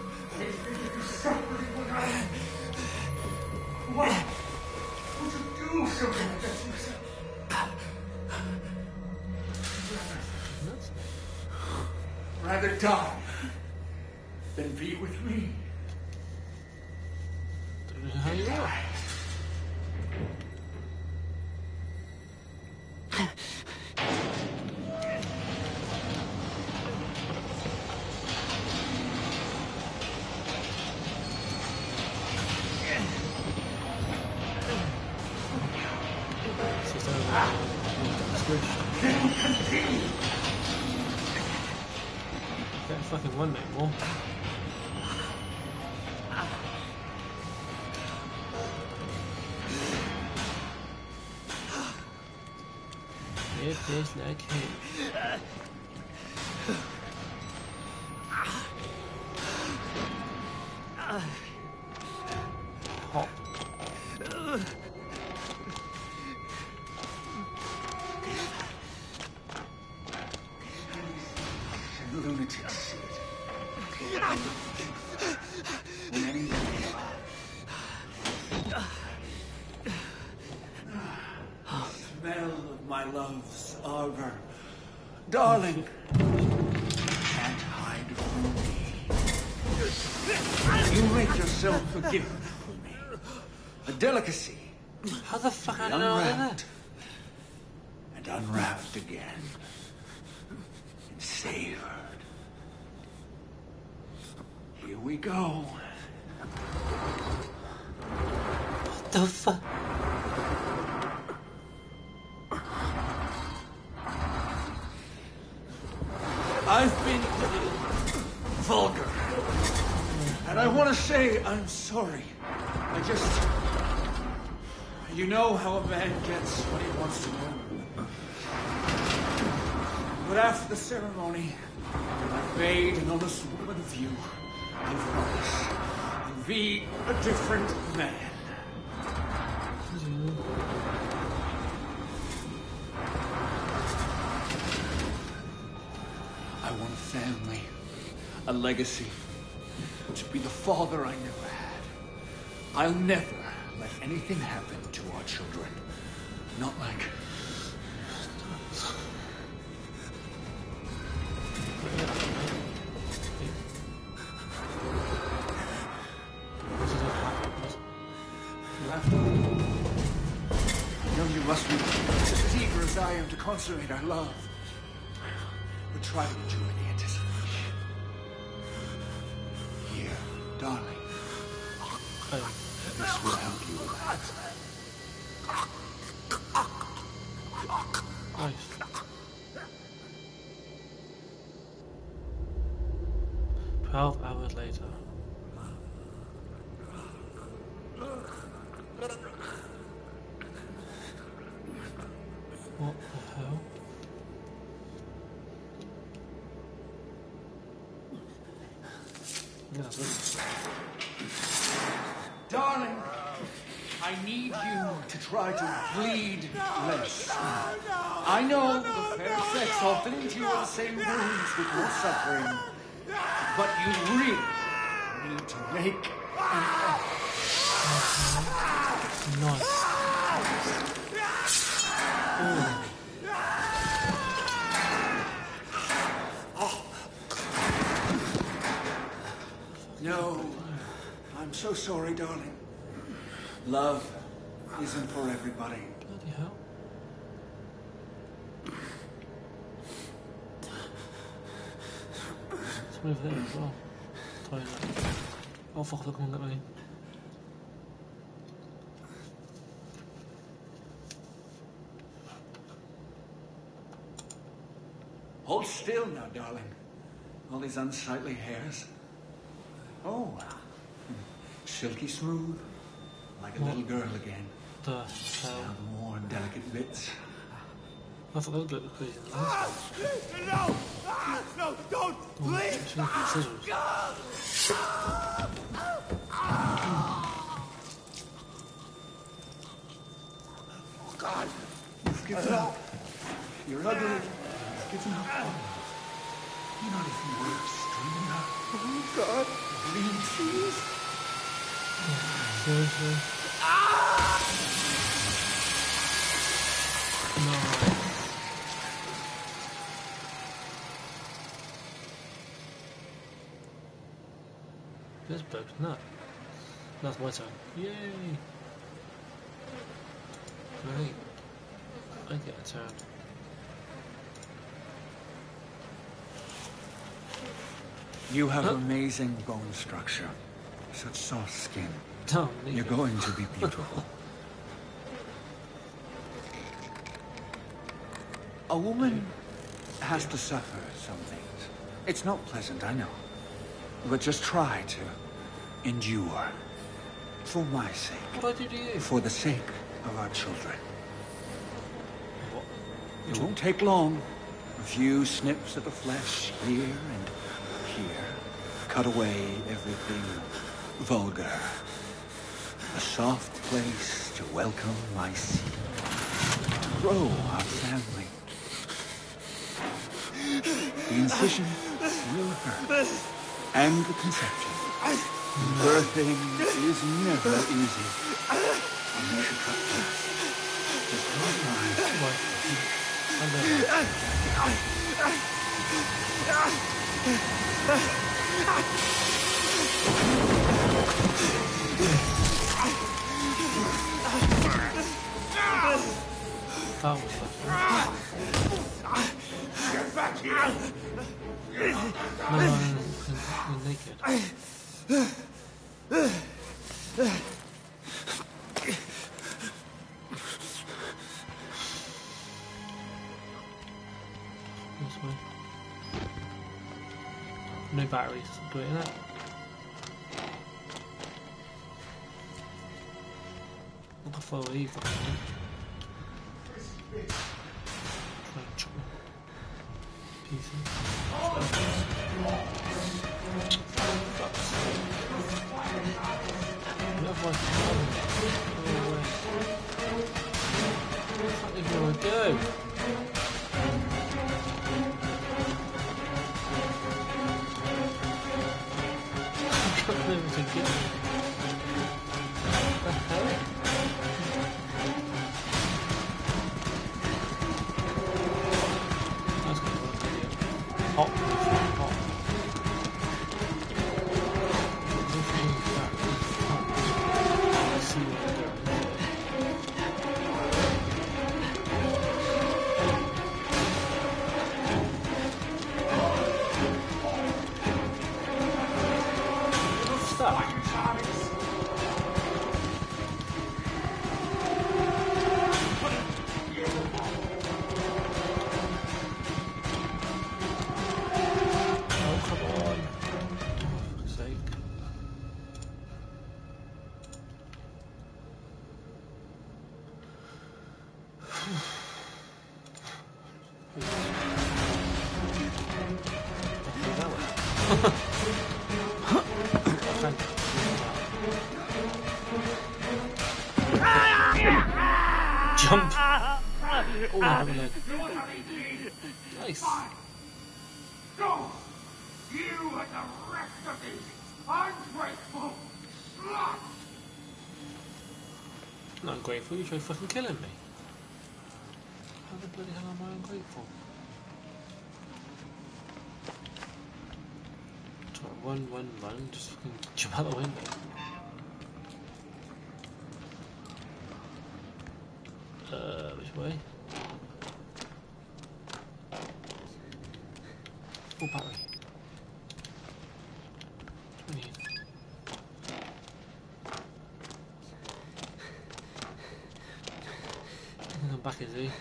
What would you do something like that to yourself? Rather die than be with me. don't know how you are. Can't fucking run anymore. It tastes like hell. Hot. Lunatics. In any way. Smell of my love's arbor. Darling, can't hide from me. You make yourself a gift for me. A delicacy. How the fuck I know that? Unwrapped. And unwrapped again. And savored. Here we go. What the fuck? I've been vulgar. And I want to say I'm sorry. I just... You know how a man gets what he wants to know. But after the ceremony, I made an honest woman of you. I promise. You'll be a different man. I want a family, a legacy, to be the father I never had. I'll never let anything happen to our children. Not like... I know you must be just as eager as I am to consummate our love. But try to enjoy the anticipation. Here, darling. This will help you relax. Nice. 12 hours later. What the hell? Yeah, Darling, I need you to try to bleed less. I know the fair sex often endure the same wounds with your suffering, but you really need to make an effort. Nice. No, I'm so sorry, darling. Love isn't for everybody. Bloody hell. It's over there as well. Toilet. Oh fuck, they're coming at me. Hold still now, darling. All these unsightly hairs. Oh, silky smooth, like a little girl again. The Now hell. the more delicate bits. I thought that would look crazy. No! No, don't! Please! Scissors. Oh, God! You've given up. You're ugly. You've given up. You're not even worth stringing up. Oh, God! Please. Seriously? No. This boat's nut. That's my turn. Yay! Right. I get a turn. You have amazing bone structure. Such soft skin. Don't need You're it. going to be beautiful. A woman has to suffer some things. It's not pleasant, I know. But just try to endure. For my sake. What did I do to you? For the sake of our children. What? It won't take long. A few snips of the flesh here and here. Cut away everything vulgar. A soft place to welcome my seed. To grow our family. The incision will hurt. And the conception. Birthing is never easy. I'll make a cut first. Just one time. That was the Get back here! No, you're naked. This way. No batteries. Great, innit? What the fuck are you got? Pieces. Where do I go? Jump! Oh, have a leg. Nice. Go! You and the rest of these ungrateful sluts! I'm not ungrateful, you tried fucking killing me. How the bloody hell am I ungrateful? Try run, just fucking jump out the window. Which way? Full battery. 20. I'm back, is he?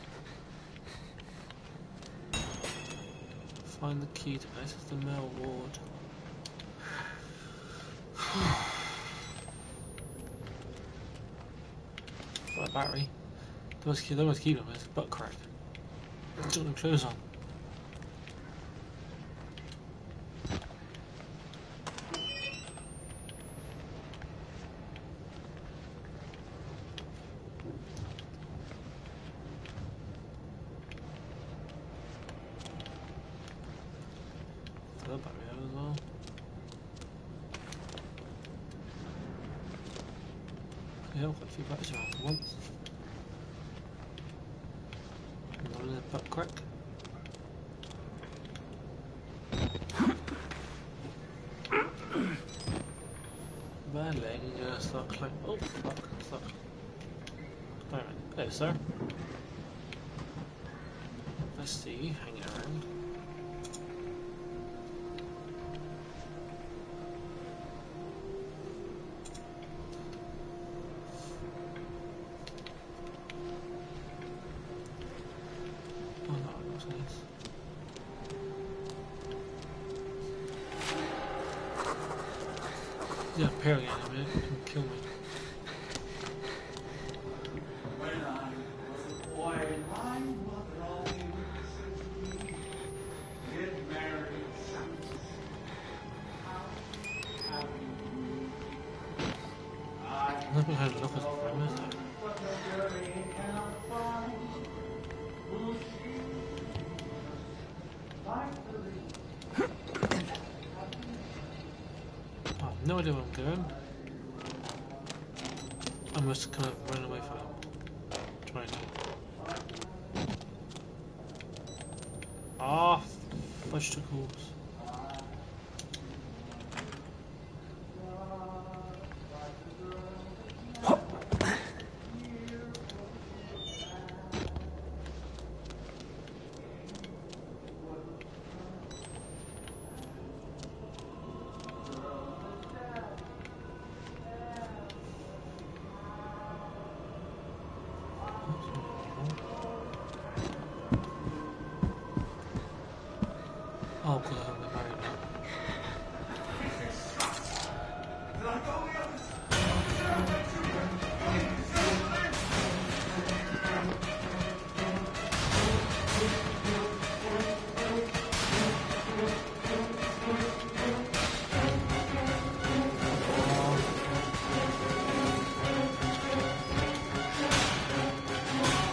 Find the key to access the mail ward. Got a battery. They must keep him, it's butt crack. Still no clothes on. Throw the battery out as well. Yeah, I've got a few batteries around for once. Butt crack. Bad leg, you just start close. Oh fuck, stuck. Alright, hello sir. I see you hanging around. Yeah, apparently in a minute, he can kill me. When I was a boy, my mother always said to me, get married someday. How happy you I've never had enough as a friend, is there? but the journey cannot find who she like the leaf. I have no idea where I'm going. I must kind of run away from him. Trying to. Ah, vegetables. Oh, because I haven't been married now.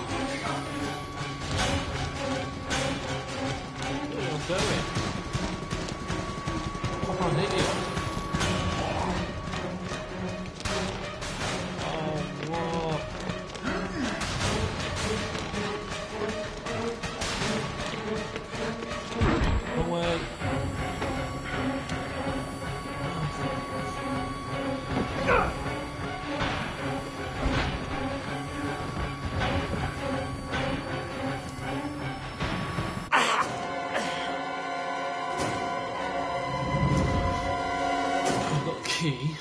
Where am I going? key.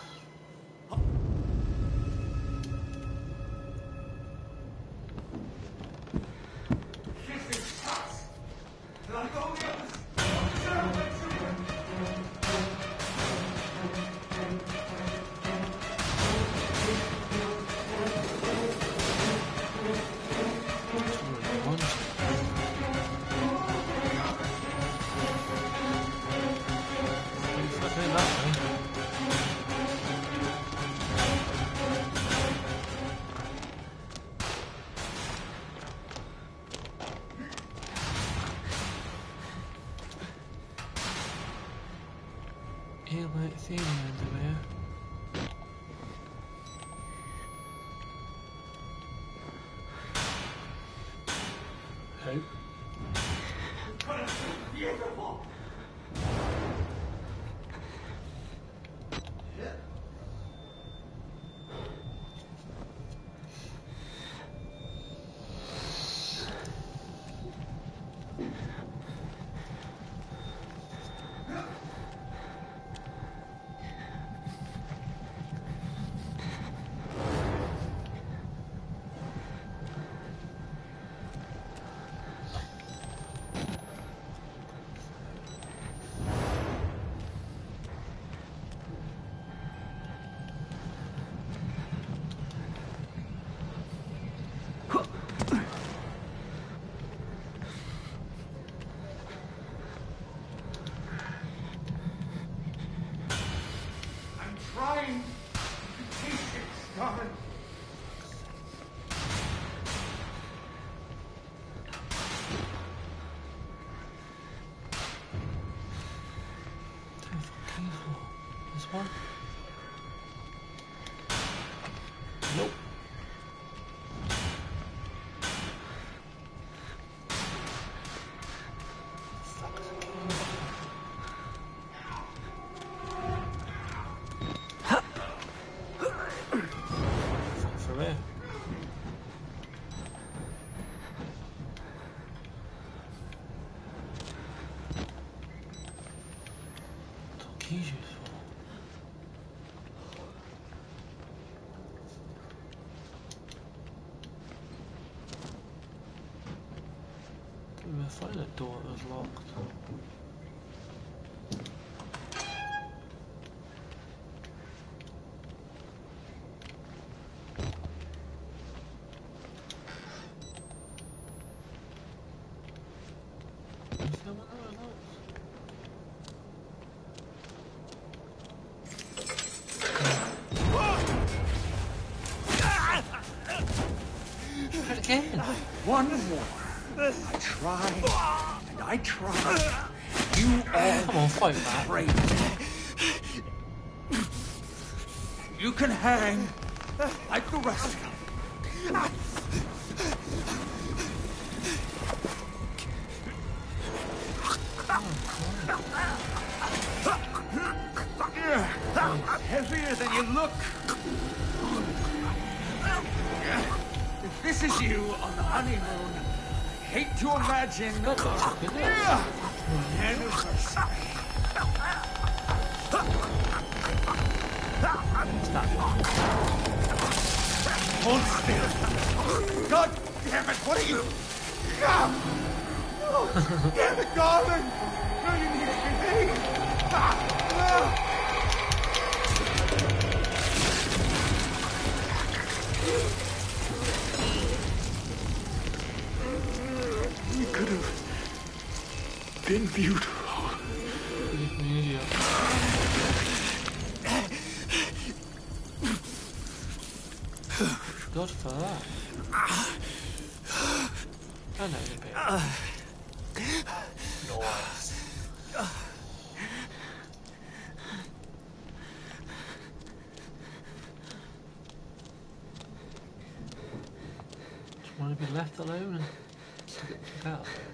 Heel might see me underwear. Who? Beautiful. Trying to be patient, darling. This one? Nope. For where? What keys used for? I find a door that was locked. Is there one that was locked? Try it again. One more. I tried, and I tried. You all Come on, fight back. prayed. You can hang like the rest of them. Heavier than you look. If this is you on the honeymoon, I hate to imagine anniversary. Hold still. God damn it, what are you? Oh, damn it, darling. No, you need to behave. We could have been beautiful. Good for that. I know the bit. Nice. Just want to be left alone and to get out of it.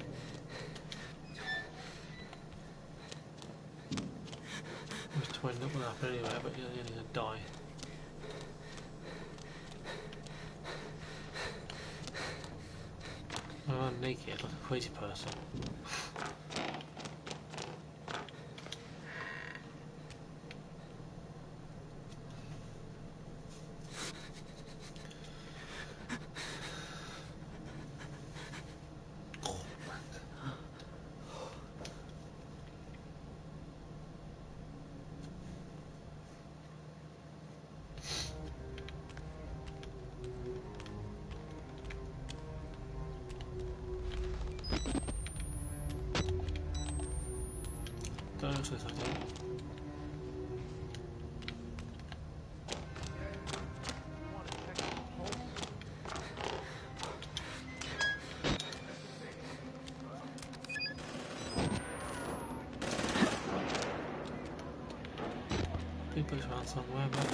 I was twinned up with that anyway, but you're only going to die. I'm naked like a crazy person. Don't know if I do. People's around somewhere, but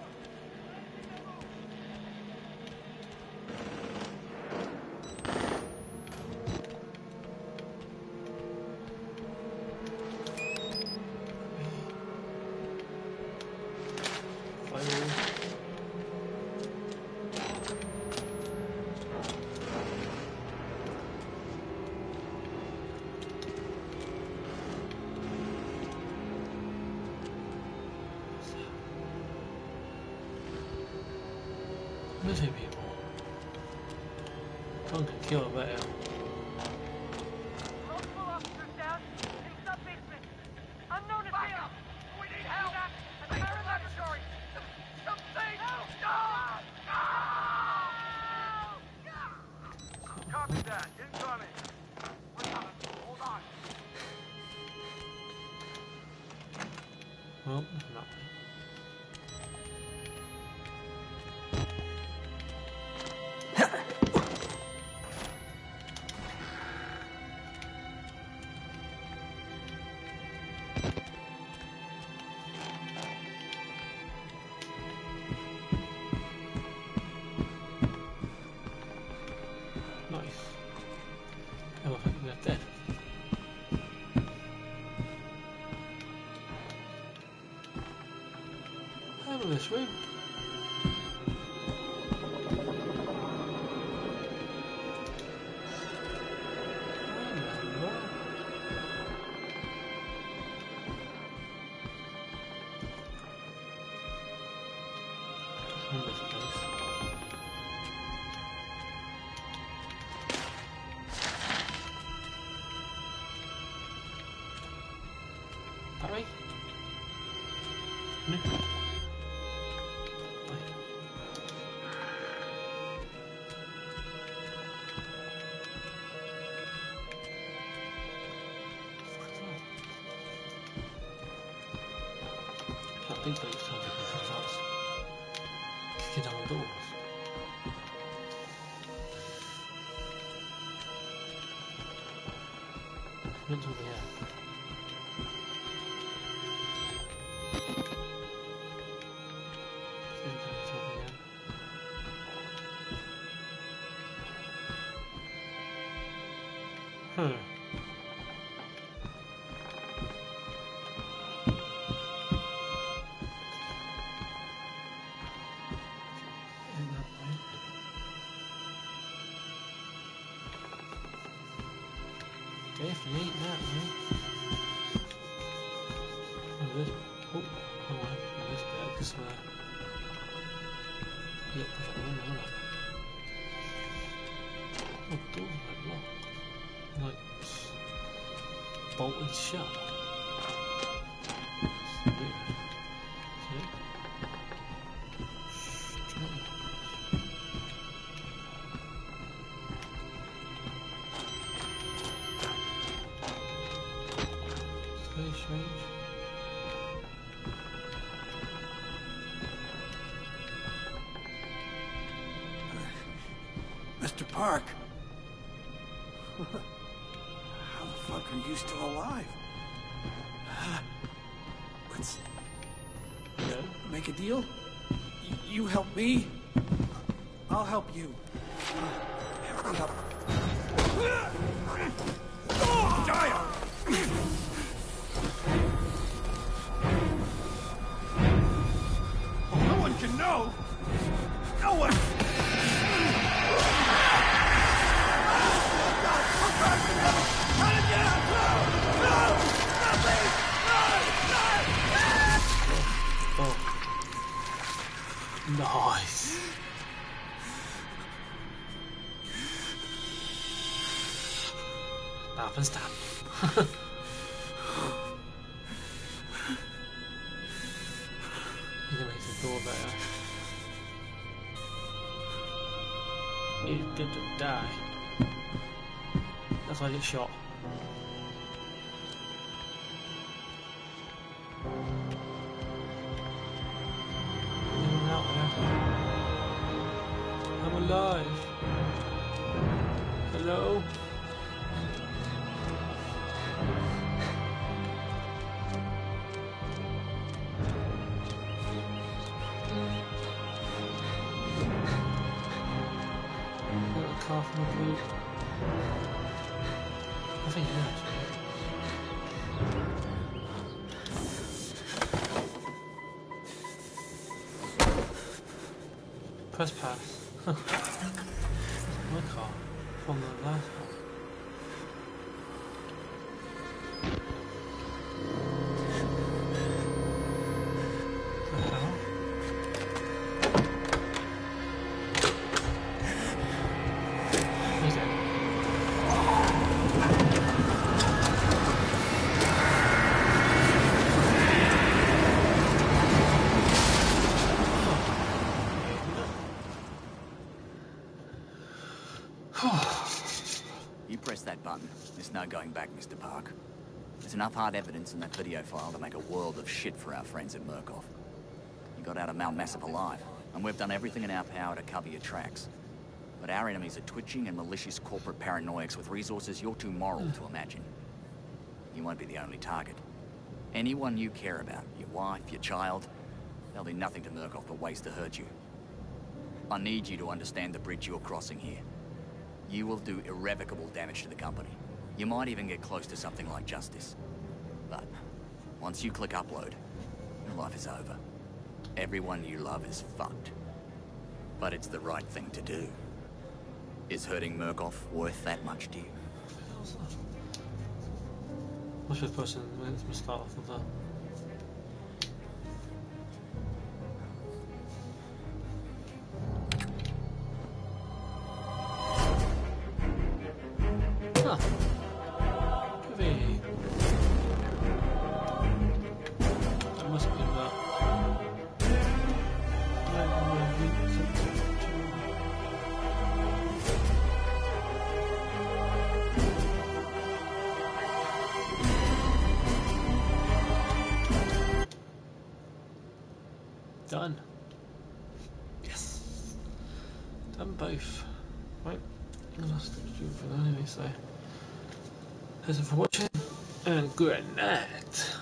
missing people. Don't get killed better. Multiple officers down in sub-basement. Unknown is here. We need help. At the fire laboratory. Something. Help! No! Copy that. Incoming. We're coming. Hold on. Well, not. Nice. Oh, I think we're dead. Out of this room. Parry? No. I think those times it starts kicking down the doors. Into the air. Definitely ain't that, man. Oh, this. Oh, hold on. Oh, this bit, because yeah, push out the window, hold on. Oh, the door's like locked. Like, bolted shut. It's weird. See? Strange. Very strange. Mr. Park. How the fuck are you still alive? Let's Yeah. make a deal. You help me. I'll help you. Hurry up. Die! No one can know. No one. Oh. Nice. That happens, Dad. He makes the door better. He's good to die. That's why I get shot. alive. Hello? Got a car from the blue. I think it is. Press pass. My car from the last one. The hell? He's dead. You press that button. There's no going back, Mr. Park. There's enough hard evidence in that video file to make a world of shit for our friends at Murkoff. You got out of Mount Massive alive, and we've done everything in our power to cover your tracks. But our enemies are twitching and malicious corporate paranoics with resources you're too moral to imagine. You won't be the only target. Anyone you care about, your wife, your child, they'll do nothing to Murkoff but ways to hurt you. I need you to understand the bridge you're crossing here. You will do irrevocable damage to the company. You might even get close to something like justice. But once you click upload, your life is over. Everyone you love is fucked. But it's the right thing to do. Is hurting Murkoff worth that much to you? What's the person? Let me start off with that. Huh. Very. That must be that. Done. Yes. Done both. Right. That's the do for that anyway, so thanks for watching and good night.